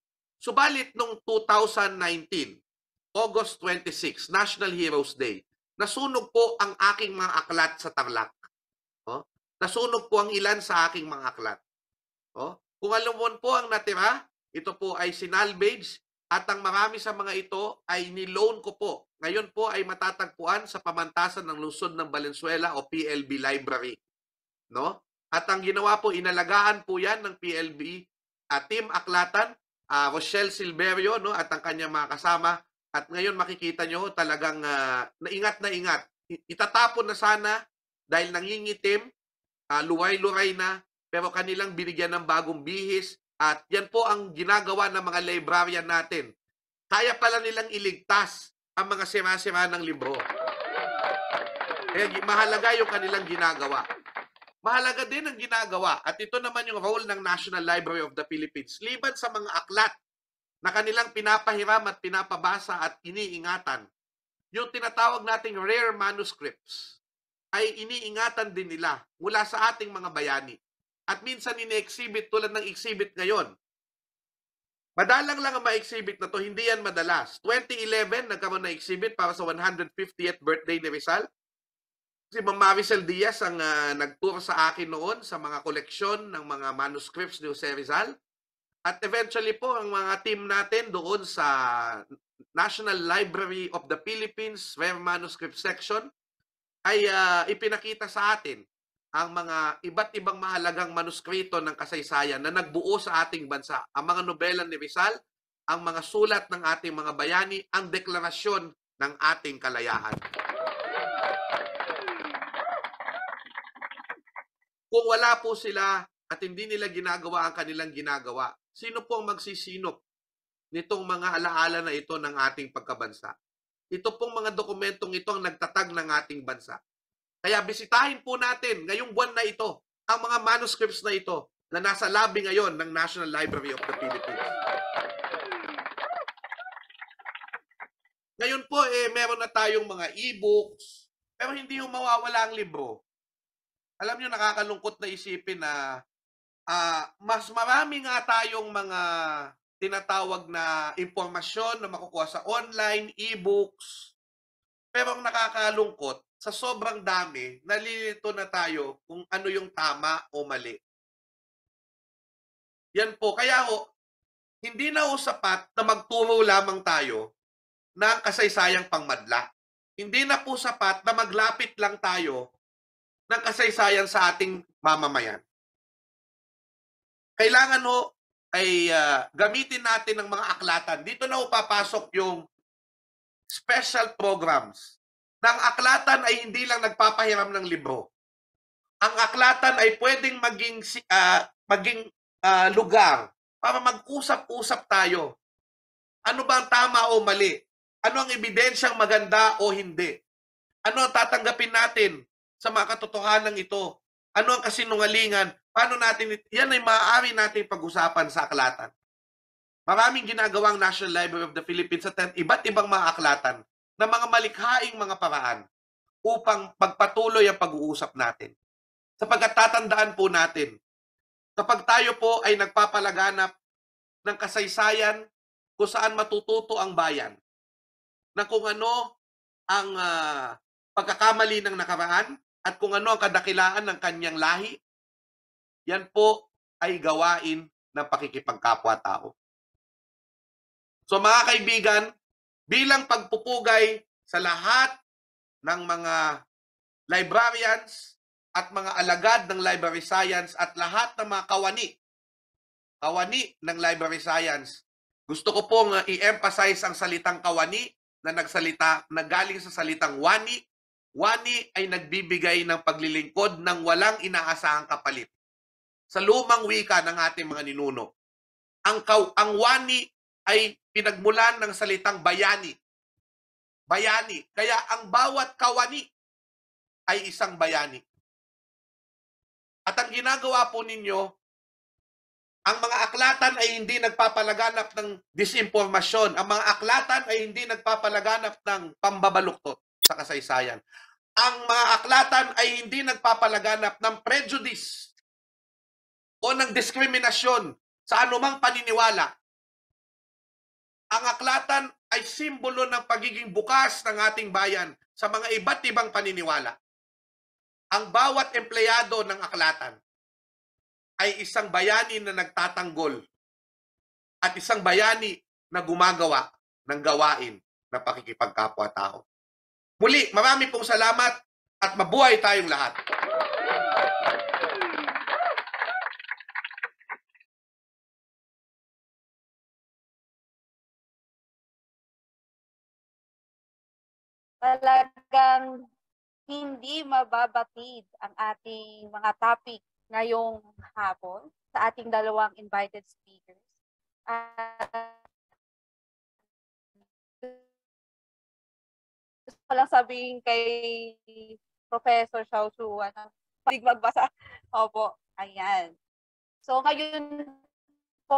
Speaker 2: Subalit nung two thousand nineteen, August twenty-sixth, National Heroes Day, nasunog po ang aking mga aklat sa Tarlac. Oh? Nasunog po ang ilan sa aking mga aklat. Oh? Kung alam po ang natira, ito po ay sinalvage at ang marami sa mga ito ay niloan ko po. Ngayon po ay matatagpuan sa pamantasan ng lungsod ng Valenzuela o P L B Library. No? At ang ginawa po, inalagaan po yan ng P L B uh, Team Aklatan, uh, Rochelle Silverio, no? At ang kanyang mga kasama. At ngayon makikita nyo talagang uh, naingat na ingat. Itatapon na sana dahil nangingitim, uh, luway-luray na, pero kanilang binigyan ng bagong bihis. At yan po ang ginagawa ng mga librarian natin. Kaya pala nilang iligtas ang mga sira-sira ng libro. Kaya mahalaga yung kanilang ginagawa. mahalaga din ang ginagawa. At ito naman yung role ng National Library of the Philippines. Liban sa mga aklat na kanilang pinapahiram at pinapabasa at iniingatan, yung tinatawag nating rare manuscripts ay iniingatan din nila mula sa ating mga bayani. At minsan ini-exhibit tulad ng exhibit ngayon. Madalang lang ang ma-exhibit na to, hindi yan madalas. twenty eleven, nagkaroon na exhibit para sa one hundred fiftieth birthday ni Rizal. Si Ma'am Maricel Diaz ang uh, nag-tour sa akin noon sa mga koleksyon ng mga manuscripts ni Jose Rizal. At eventually po, ang mga team natin doon sa National Library of the Philippines Rare Manuscript Section ay uh, ipinakita sa atin ang mga iba't ibang mahalagang manuskrito ng kasaysayan na nagbuo sa ating bansa. Ang mga nobela ni Rizal, ang mga sulat ng ating mga bayani, ang deklarasyon ng ating kalayaan. Kung wala po sila at hindi nila ginagawa ang kanilang ginagawa, sino po ang magsisinop nitong mga alaala na ito ng ating pagkabansa? Ito pong mga dokumentong ito ang nagtatag ng ating bansa. Kaya bisitahin po natin ngayong buwan na ito ang mga manuscripts na ito na nasa labi ngayon ng National Library of the Philippines. Ngayon po, eh, meron na tayong mga e-books, pero hindi yung mawawala ang libro. Alam nyo, nakakalungkot na isipin na uh, mas marami nga tayong mga tinatawag na impormasyon na makukuha sa online, e-books. Pero ang nakakalungkot, sa sobrang dami, nalilito na tayo kung ano yung tama o mali. Yan po. Kaya ho, hindi na ho sapat na magturo lamang tayo ng kasaysayang pangmadla. Hindi na po sapat na maglapit lang tayo ng kasaysayan sa ating mamamayan. Kailangan ho ay uh, gamitin natin ng mga aklatan. Dito na ho papasok yung special programs. Ng aklatan ay hindi lang nagpapahiram ng libro. Ang aklatan ay pwedeng maging, uh, maging uh, lugar para mag-usap-usap tayo. Ano ba ang tama o mali? Ano ang ebidensyang maganda o hindi? Ano ang tatanggapin natin sa mga katotohanan ito? Ano ang kasinungalingan? Paano natin, yan ay maaari natin pag-usapan sa aklatan. Maraming ginagawang National Library of the Philippines at iba't ibang mga aklatan na mga malikhaing mga paraan upang pagpatuloy ang pag-uusap natin. Sapagkat tatandaan po natin, kapag tayo po ay nagpapalaganap ng kasaysayan kung saan matututo ang bayan, na kung ano ang uh, pagkakamali ng nakaraan at kung ano ang kadakilaan ng kanyang lahi, yan po ay gawain ng pakikipagkapwa-tao. So mga kaibigan, bilang pagpupugay sa lahat ng mga librarians at mga alagad ng library science at lahat ng mga kawani, kawani ng library science, gusto ko pong uh, i-emphasize ang salitang kawani na nagsalita, nagaling sa salitang wani. Wani ay nagbibigay ng paglilingkod ng walang inaasahang kapalit. Sa lumang wika ng ating mga ninuno, ang, ang wani ay pinagmulan ng salitang bayani. Bayani. Kaya ang bawat kawani ay isang bayani. At ang ginagawa po ninyo, ang mga aklatan ay hindi nagpapalaganap ng disinformasyon. Ang mga aklatan ay hindi nagpapalaganap ng pambabaluktot sa kasaysayan. Ang mga aklatan ay hindi nagpapalaganap ng prejudice o ng diskriminasyon sa anumang paniniwala. Ang aklatan ay simbolo ng pagiging bukas ng ating bayan sa mga iba't ibang paniniwala. Ang bawat empleyado ng aklatan ay isang bayani na nagtatanggol at isang bayani na gumagawa ng gawain na pakikipagkapwa-tao. Muli, marami pong salamat at mabuhay tayong lahat.
Speaker 1: Talagang hindi mababatid ang ating mga topic ngayong hapon sa ating dalawang invited speakers. Uh, gusto ko lang sabihin kay Professor Xiao Shuan, Pwede magbasa. Opo, ayan. So, ngayon po,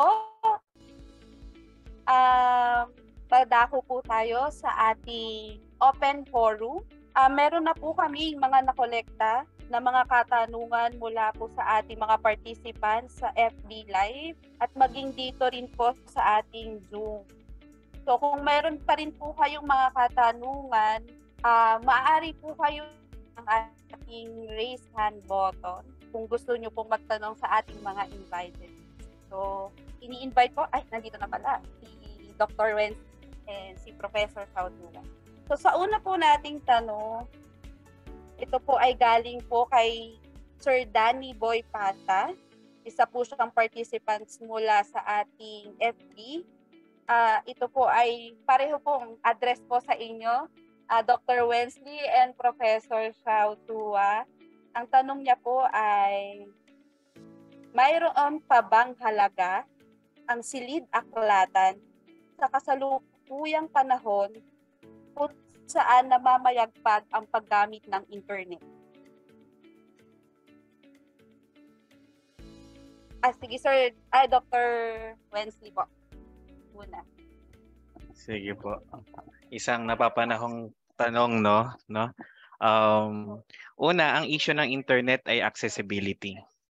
Speaker 1: um, padako po tayo sa ating open forum. Uh, meron na po kami mga nakolekta na mga katanungan mula po sa ating mga participants sa F B Live at maging dito rin po sa ating Zoom. So kung meron pa rin po kayong mga katanungan, uh, maaari po kayo ang ating raise hand button kung gusto nyo pong magtanong sa ating mga invited. So ini-invite po, ay nandito na pala, si Doctor Wenz and si Professor Sautuga. So sa una po nating tanong, ito po ay galing po kay Sir Danny Boy Pata. Isa po siyang participants mula sa ating F B. Uh, ito po ay pareho pong address po sa inyo, uh, Doctor Wensley and Professor Sautua. Ang tanong niya po ay, mayroon pa bang halaga ang silid aklatan sa kasalukuyang panahon kung saan namamayagpag ang paggamit ng internet? Ah, sige sir, ay Doctor Wensley po. Muna.
Speaker 4: Sige po. Isang napapanahong tanong, no? no? Um, una, ang issue ng internet ay accessibility.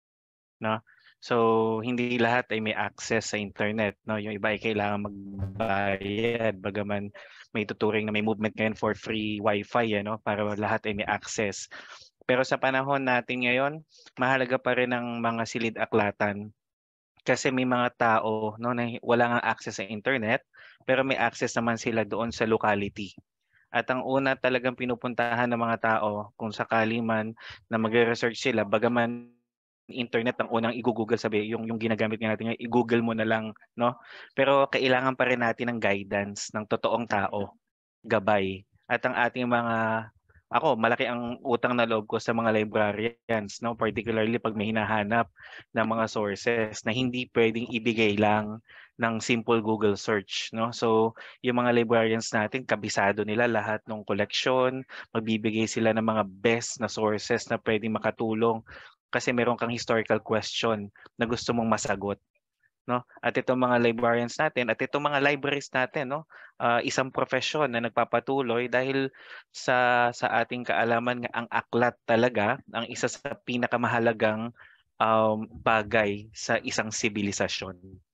Speaker 4: No? So, hindi lahat ay may access sa internet. No? Yung iba ay kailangan magbayad. Bagaman may tuturing na may movement ngayon for free wifi, ano? Para lahat ay may access. Pero sa panahon natin ngayon, mahalaga pa rin ang mga silid-aklatan. Kasi may mga tao no, na wala nga access sa internet, pero may access naman sila doon sa locality. At ang una talagang pinupuntahan ng mga tao, kung sakali man na magre-research sila, bagaman internet ang unang i-google, sabi yung yung ginagamit natin ngayon, i-google mo na lang, no? Pero kailangan pa rin natin ng guidance ng totoong tao, gabay. At ang ating mga Ako, malaki ang utang na loob ko sa mga librarians, no? Particularly pag may hinahanap ng mga sources na hindi pwedeng ibigay lang ng simple Google search, no? So, yung mga librarians natin, kabisado nila lahat ng collection, magbibigay sila ng mga best na sources na pwedeng makatulong kasi meron kang historical question na gusto mong masagot. No? At itong mga librarians natin at itong mga libraries natin, no? Uh, isang profesyon na nagpapatuloy dahil sa sa ating kaalaman nga ang aklat talaga ang isa sa pinakamahalagang um, bagay sa isang sibilisasyon.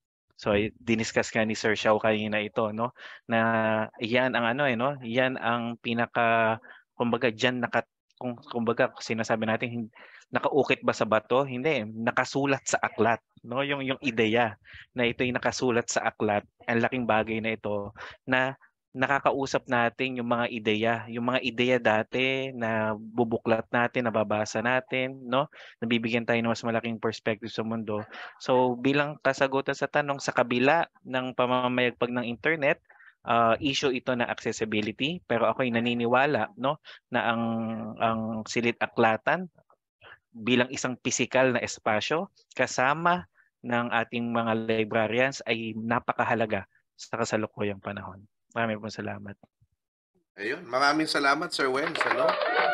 Speaker 4: So diniscuss nga ni Sir Xiao kanina ito, no? Na iyan ang ano eh, no? Iyan ang pinaka kumbaga diyan naka kung kumbaga sinasabi natin nakaukit ba sa bato? Hindi, nakasulat sa aklat, no? Yung yung ideya na ito'y nakasulat sa aklat. Ang laking bagay na ito na nakakausap natin yung mga ideya, yung mga ideya dati na bubuklat natin, nababasa natin, no? Nabibigyan tayo ng mas malaking perspective sa mundo. So, bilang kasagutan sa tanong, sa kabila ng pamamayagpag ng internet, Uh, issue ito na accessibility, pero ako'y naniniwala, no, na ang ang silid-aklatan bilang isang physical na espasyo kasama ng ating mga librarians ay napakahalaga sa kasalukuyang panahon. Maraming po salamat.
Speaker 2: Ayun, maraming salamat Sir Wenz, ano?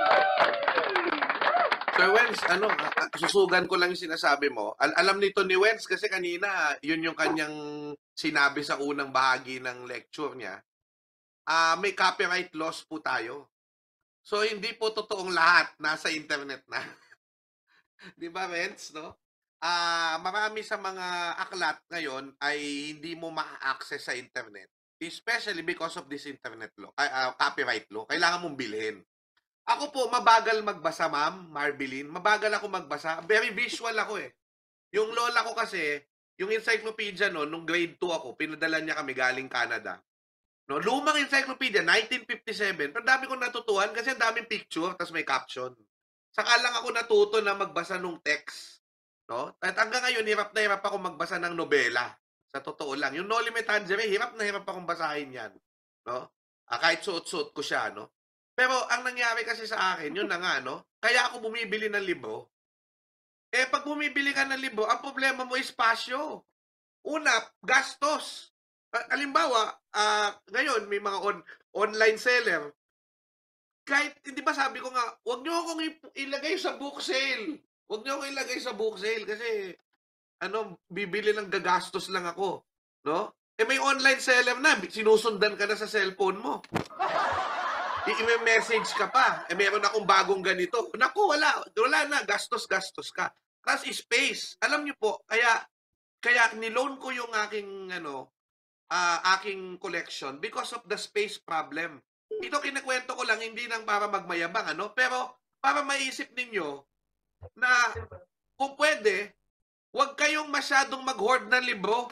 Speaker 2: Sir Wenz, ano, susugan ko lang yung sinasabi mo. Al alam nito ni Wenz kasi kanina, yun yung kanyang sinabi sa unang bahagi ng lecture niya. Uh, may copyright laws po tayo. So, hindi po totoong lahat nasa internet na. Di ba, Wenz, no? Uh, marami sa mga aklat ngayon ay hindi mo ma-access sa internet. Especially because of this internet law, uh, copyright law. Kailangan mong bilhin. Ako po, mabagal magbasa, ma'am, Marbilin. Mabagal ako magbasa. Very visual ako eh. Yung lola ko kasi, yung encyclopedia no, nung grade two ako, pinadala niya kami galing Canada. No, lumang encyclopedia, nineteen fifty-seven. Pero dami kong natutuhan kasi ang daming picture, tapos may caption. Saka lang ako natuto na magbasa nung text. No? At hanggang ngayon, hirap na hirap ako magbasa ng nobela. Sa totoo lang. Yung Noli Me Tangere, hirap na hirap akong basahin yan. No? Ah, kahit suot-suot ko siya, no? Pero ang nangyari kasi sa akin, yun na nga, no? Kaya ako bumibili ng libro. Eh, pag bumibili ka ng libro, ang problema mo is spasyo. Una, gastos. Halimbawa, uh, ngayon may mga on online seller. kahit, hindi ba sabi ko nga, huwag niyo akong ip- ilagay sa book sale. Huwag niyo akong ilagay sa book sale kasi, ano, bibili lang gagastos lang ako. No? Eh may online seller na, sinusundan ka na sa cellphone mo. I-message ka pa. Eh meron akong bagong ganito. Naku, wala. Wala na. Gastos-gastos ka. Plus space. Alam niyo po, kaya kaya niloan ko yung aking ano, ah, aking collection because of the space problem. Ito kinakwento ko lang hindi lang para magmayabang ano, pero para maisip ninyo na kung pwede, huwag kayong masyadong mag-hoard ng libro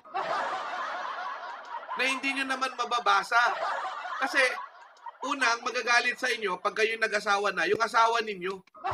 Speaker 2: na hindi nyo naman mababasa. Kasi unang magagalit sa inyo pag kayo nag-asawa na, yung asawa ninyo.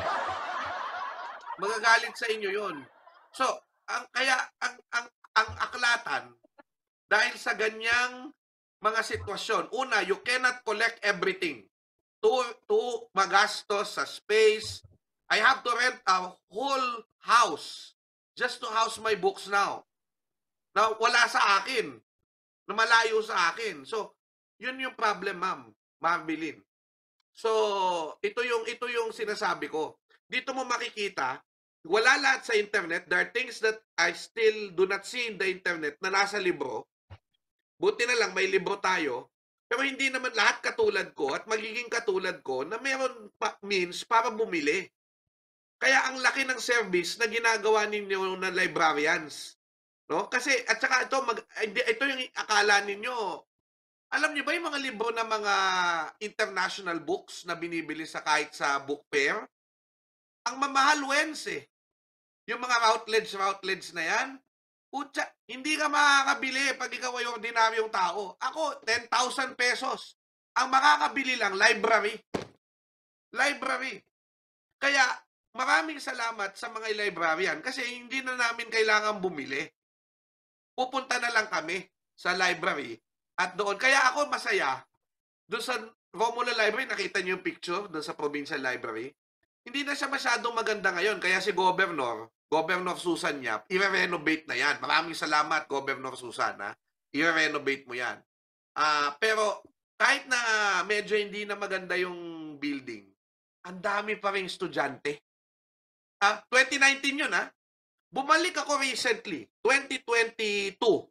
Speaker 2: Magagalit sa inyo yon. So, ang kaya ang ang ang aklatan dahil sa ganyang mga sitwasyon, una, you cannot collect everything. To to magastos sa space. I have to rent a whole house just to house my books now. Now, wala sa akin. Na malayo sa akin. So, yun yung problem, ma'am. Ma'am So, ito yung ito yung sinasabi ko. Dito mo makikita, wala lahat sa internet. There are things that I still do not see in the internet na nasa libro. Buti na lang may libro tayo. Pero hindi naman lahat katulad ko at magiging katulad ko na meron pa means para bumili. Kaya ang laki ng service na ginagawa ninyo ng librarians. No? Kasi at saka ito mag, ito yung akala ninyo. Alam niyo ba yung mga libro ng mga international books na binibili sa kahit sa book fair? Ang mamahal wens eh. Yung mga Routledge, Routledge na yan, utsa, hindi ka makakabili pag ikaw ay ordinaryong tao. Ako, ten thousand pesos. Ang makakabili lang, library. Library. Kaya, maraming salamat sa mga librarian kasi hindi na namin kailangan bumili. Pupunta na lang kami sa library at doon. Kaya ako masaya, doon sa Romulo Library, nakita niyo yung picture doon sa Provincial Library. Hindi na siya masyadong maganda ngayon. Kaya si Governor, Governor Susan Yap, i-renovate na yan. Maraming salamat, Governor Susan. Ha? I-renovate mo yan. Uh, pero kahit na medyo hindi na maganda yung building, ang dami pa rin estudyante. Uh, twenty nineteen yun, ha? Bumalik ako recently, twenty twenty-two.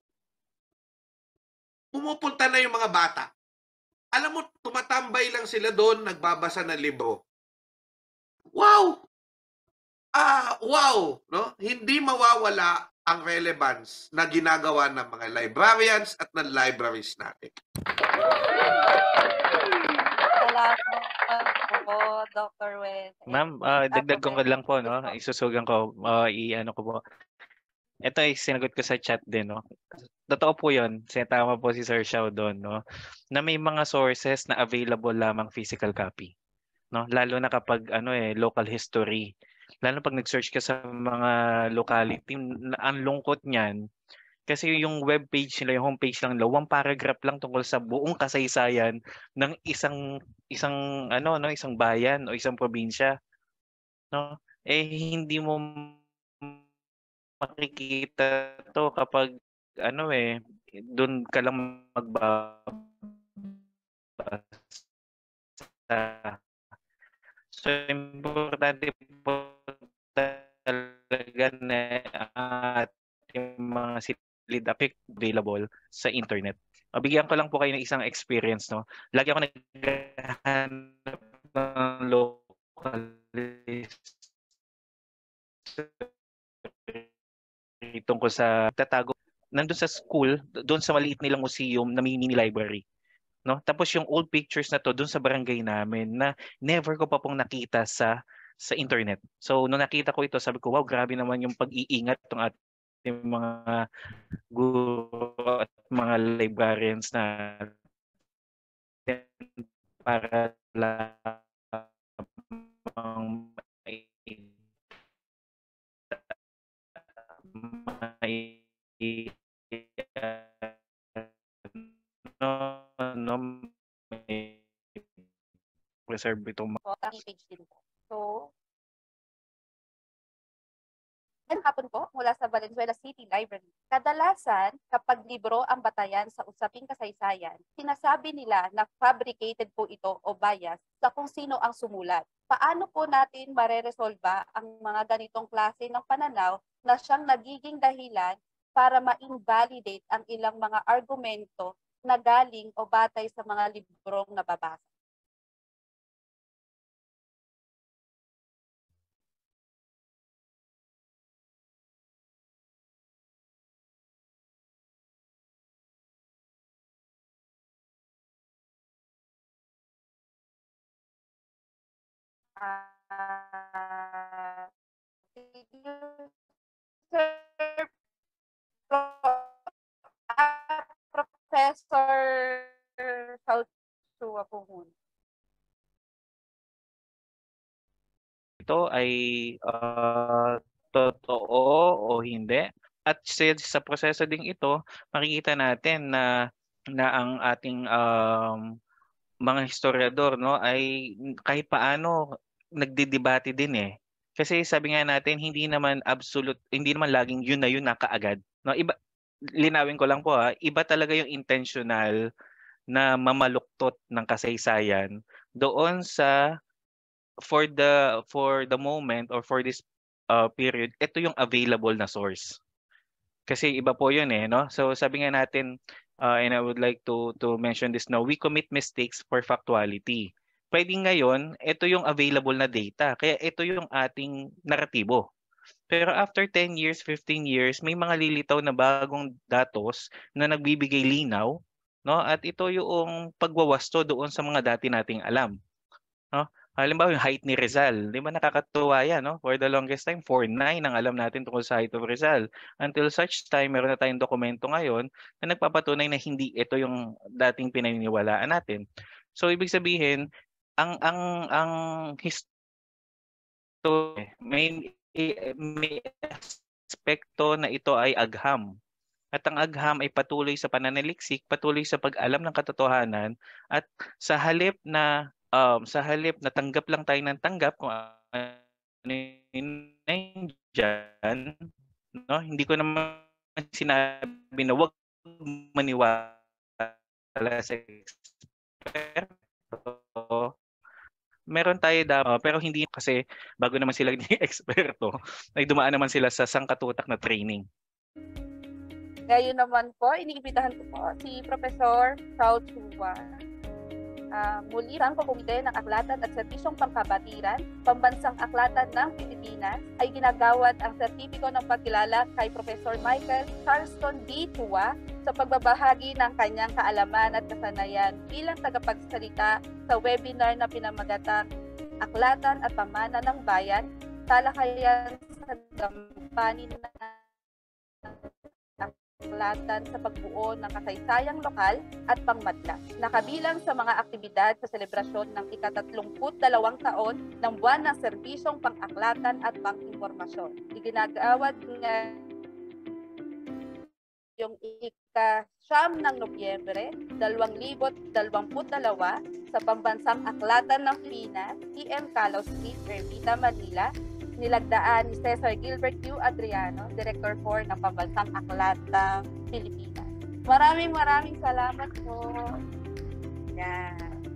Speaker 2: Pumupunta na yung mga bata. Alam mo, tumatambay lang sila doon, nagbabasa ng libro. Wow! Ah, wow! No? Hindi mawawala ang relevance na ginagawa ng mga librarians at ng libraries natin.
Speaker 1: Salamat po, Doctor Wes.
Speaker 4: Ma'am, uh, dagdag ko lang po, no? Isusugan ko, uh, i-ano ko po. Ito ay sinagot ko sa chat din, no? Totoo po yun. Sinatama po si Sir Xiao doon, no? Na may mga sources na available lamang physical copy. No? Lalo na kapag ano eh, local history. Lalo pag nag-search ka sa mga locality, ang lungkot niyan. Kasi yung web page nila, yung homepage lang nila, one paragraph lang tungkol sa buong kasaysayan ng isang isang ano no, isang bayan o isang probinsya. No? Eh hindi mo makikita to kapag ano eh, doon ka lang magbabasa. So, importante po talaga na ating mga silid available sa internet. Mabigyan ko lang po kayo ng isang experience, no? Lagi ako naghahanap ng local tungkol sa tatago. Nandun sa school, doon sa maliit nilang museum na mini library. No? Tapos yung old pictures na to doon sa barangay namin na never ko pa pong nakita sa sa internet. So nung nakita ko ito, sabi ko, wow, grabe naman yung pag-iingat ng ating mga guro at mga librarians na para lamang may no, no, may preserve itong
Speaker 1: po, ang page din po. So, Magandang hapon po mula sa Valenzuela City Library. Kadalasan, kapag libro ang batayan sa usaping kasaysayan, sinasabi nila na fabricated po ito o bias sa kung sino ang sumulat. Paano po natin mareresolba ang mga ganitong klase ng pananaw na siyang nagiging dahilan para ma-invalidate ang ilang mga argumento na galing o batay sa mga librong nababasa? Ah, Sir Pro- ah, Professor Sauchua po muna.
Speaker 4: Ito ay ah, totoo o hindi. At sa, sa proseso ding ito, makikita natin na na ang ating um, mga historiador, no, ay kahit paano nagdidebate din eh. Kasi sabi nga natin, hindi naman absolute, hindi naman laging yun na yun na kaagad. No, iba, linawin ko lang po ha, iba talaga yung intentional na mamaluktot ng kasaysayan doon sa for the for the moment or for this uh, period, ito yung available na source. Kasi iba po yun eh, no? So sabi nga natin, uh, and I would like to to mention this now, we commit mistakes for factuality. Pwede ngayon, ito yung available na data. Kaya ito yung ating naratibo. Pero after ten years, fifteen years, may mga lilitaw na bagong datos na nagbibigay linaw, no? At ito yung pagwawasto doon sa mga dati nating alam, no? Halimbawa yung height ni Rizal, di ba nakakatuwa yan, no? For the longest time, four nine ang alam natin tungkol sa height of Rizal. Until such time, meron na tayong dokumento ngayon na nagpapatunay na hindi ito yung dating pinaniniwalaan natin. So ibig sabihin, ang ang ang history may may aspekto na ito ay agham. At ang agham ay patuloy sa pananaliksik, patuloy sa pag-alam ng katotohanan, at sa halip na um, sa halip na tanggap lang tayo ng tanggap kung ano yung nandiyan, no? Hindi ko naman sinabi na wag maniwala sa eksperto. Meron tayo dapat, pero hindi kasi bago naman sila naging eksperto, ay dumaan naman sila sa sangkatutak na training.
Speaker 1: Ngayon naman po, iniimbitahan ko po si Professor Sauchua. Uh, muli ang Komite ng Aklatan at Serbisyong Pangkabatiran, Pambansang Aklatan ng Pilipinas, ay ginagawad ang sertipiko ng pagkilala kay Professor Michael Charleston D. Chua sa pagbabahagi ng kanyang kaalaman at kasanayan bilang tagapagsalita sa webinar na pinamagatang Aklatan at Pamana ng Bayan, talakayan sa gampanin ng aklatan sa pagbuo ng kasaysayang lokal at pangmadla. Nakabilang sa mga aktibidad sa selebrasyon ng ikatatlumput dalawang taon ng buwan ng serbisyong pang-aklatan at pang-impormasyon. Iginagawad nga yung ika-siyam ng Nobyembre, dalawang libo dalawampu't dalawa sa Pambansang Aklatan ng Pilipinas, E M Calo Street, Ermita, Manila, nilagdaan ni Cesar Gilbert Q. Adriano, Director four ng Pambansang Aklatan, Pilipinas. Maraming maraming salamat po. Yan.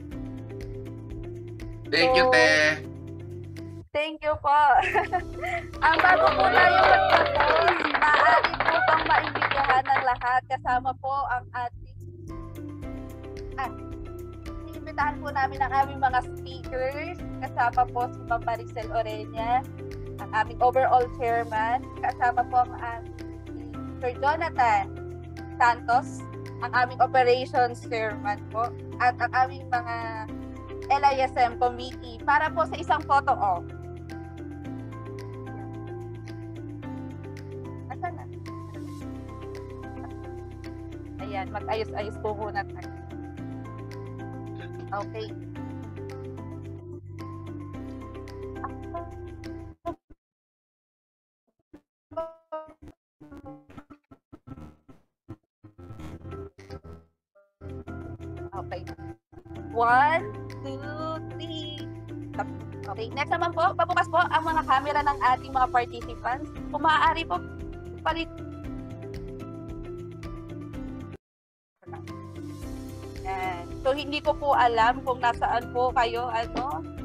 Speaker 2: Thank you,
Speaker 1: So,
Speaker 2: Te.
Speaker 1: Thank you po. Ang bago po tayo magtapos, maaari po bang maimbitahan ng lahat kasama po ang ating ah, iimbitahan po namin ang aming mga speakers, kasama po si Ma'am Maricel Orenya, ang aming overall chairman, kasama po ang aming si Sir Jonathan Santos, ang aming operations chairman po, at ang aming mga L I S M committee para po sa isang photo op. Asan na? Ayan, mag-ayos-ayos po muna tayo. Okay. Okay. One, two, three. Okay, next naman po, pabukas po ang mga camera ng ating mga participants. Kung maaari po, palit. Yan. So, hindi ko po alam kung nasaan po kayo, ano,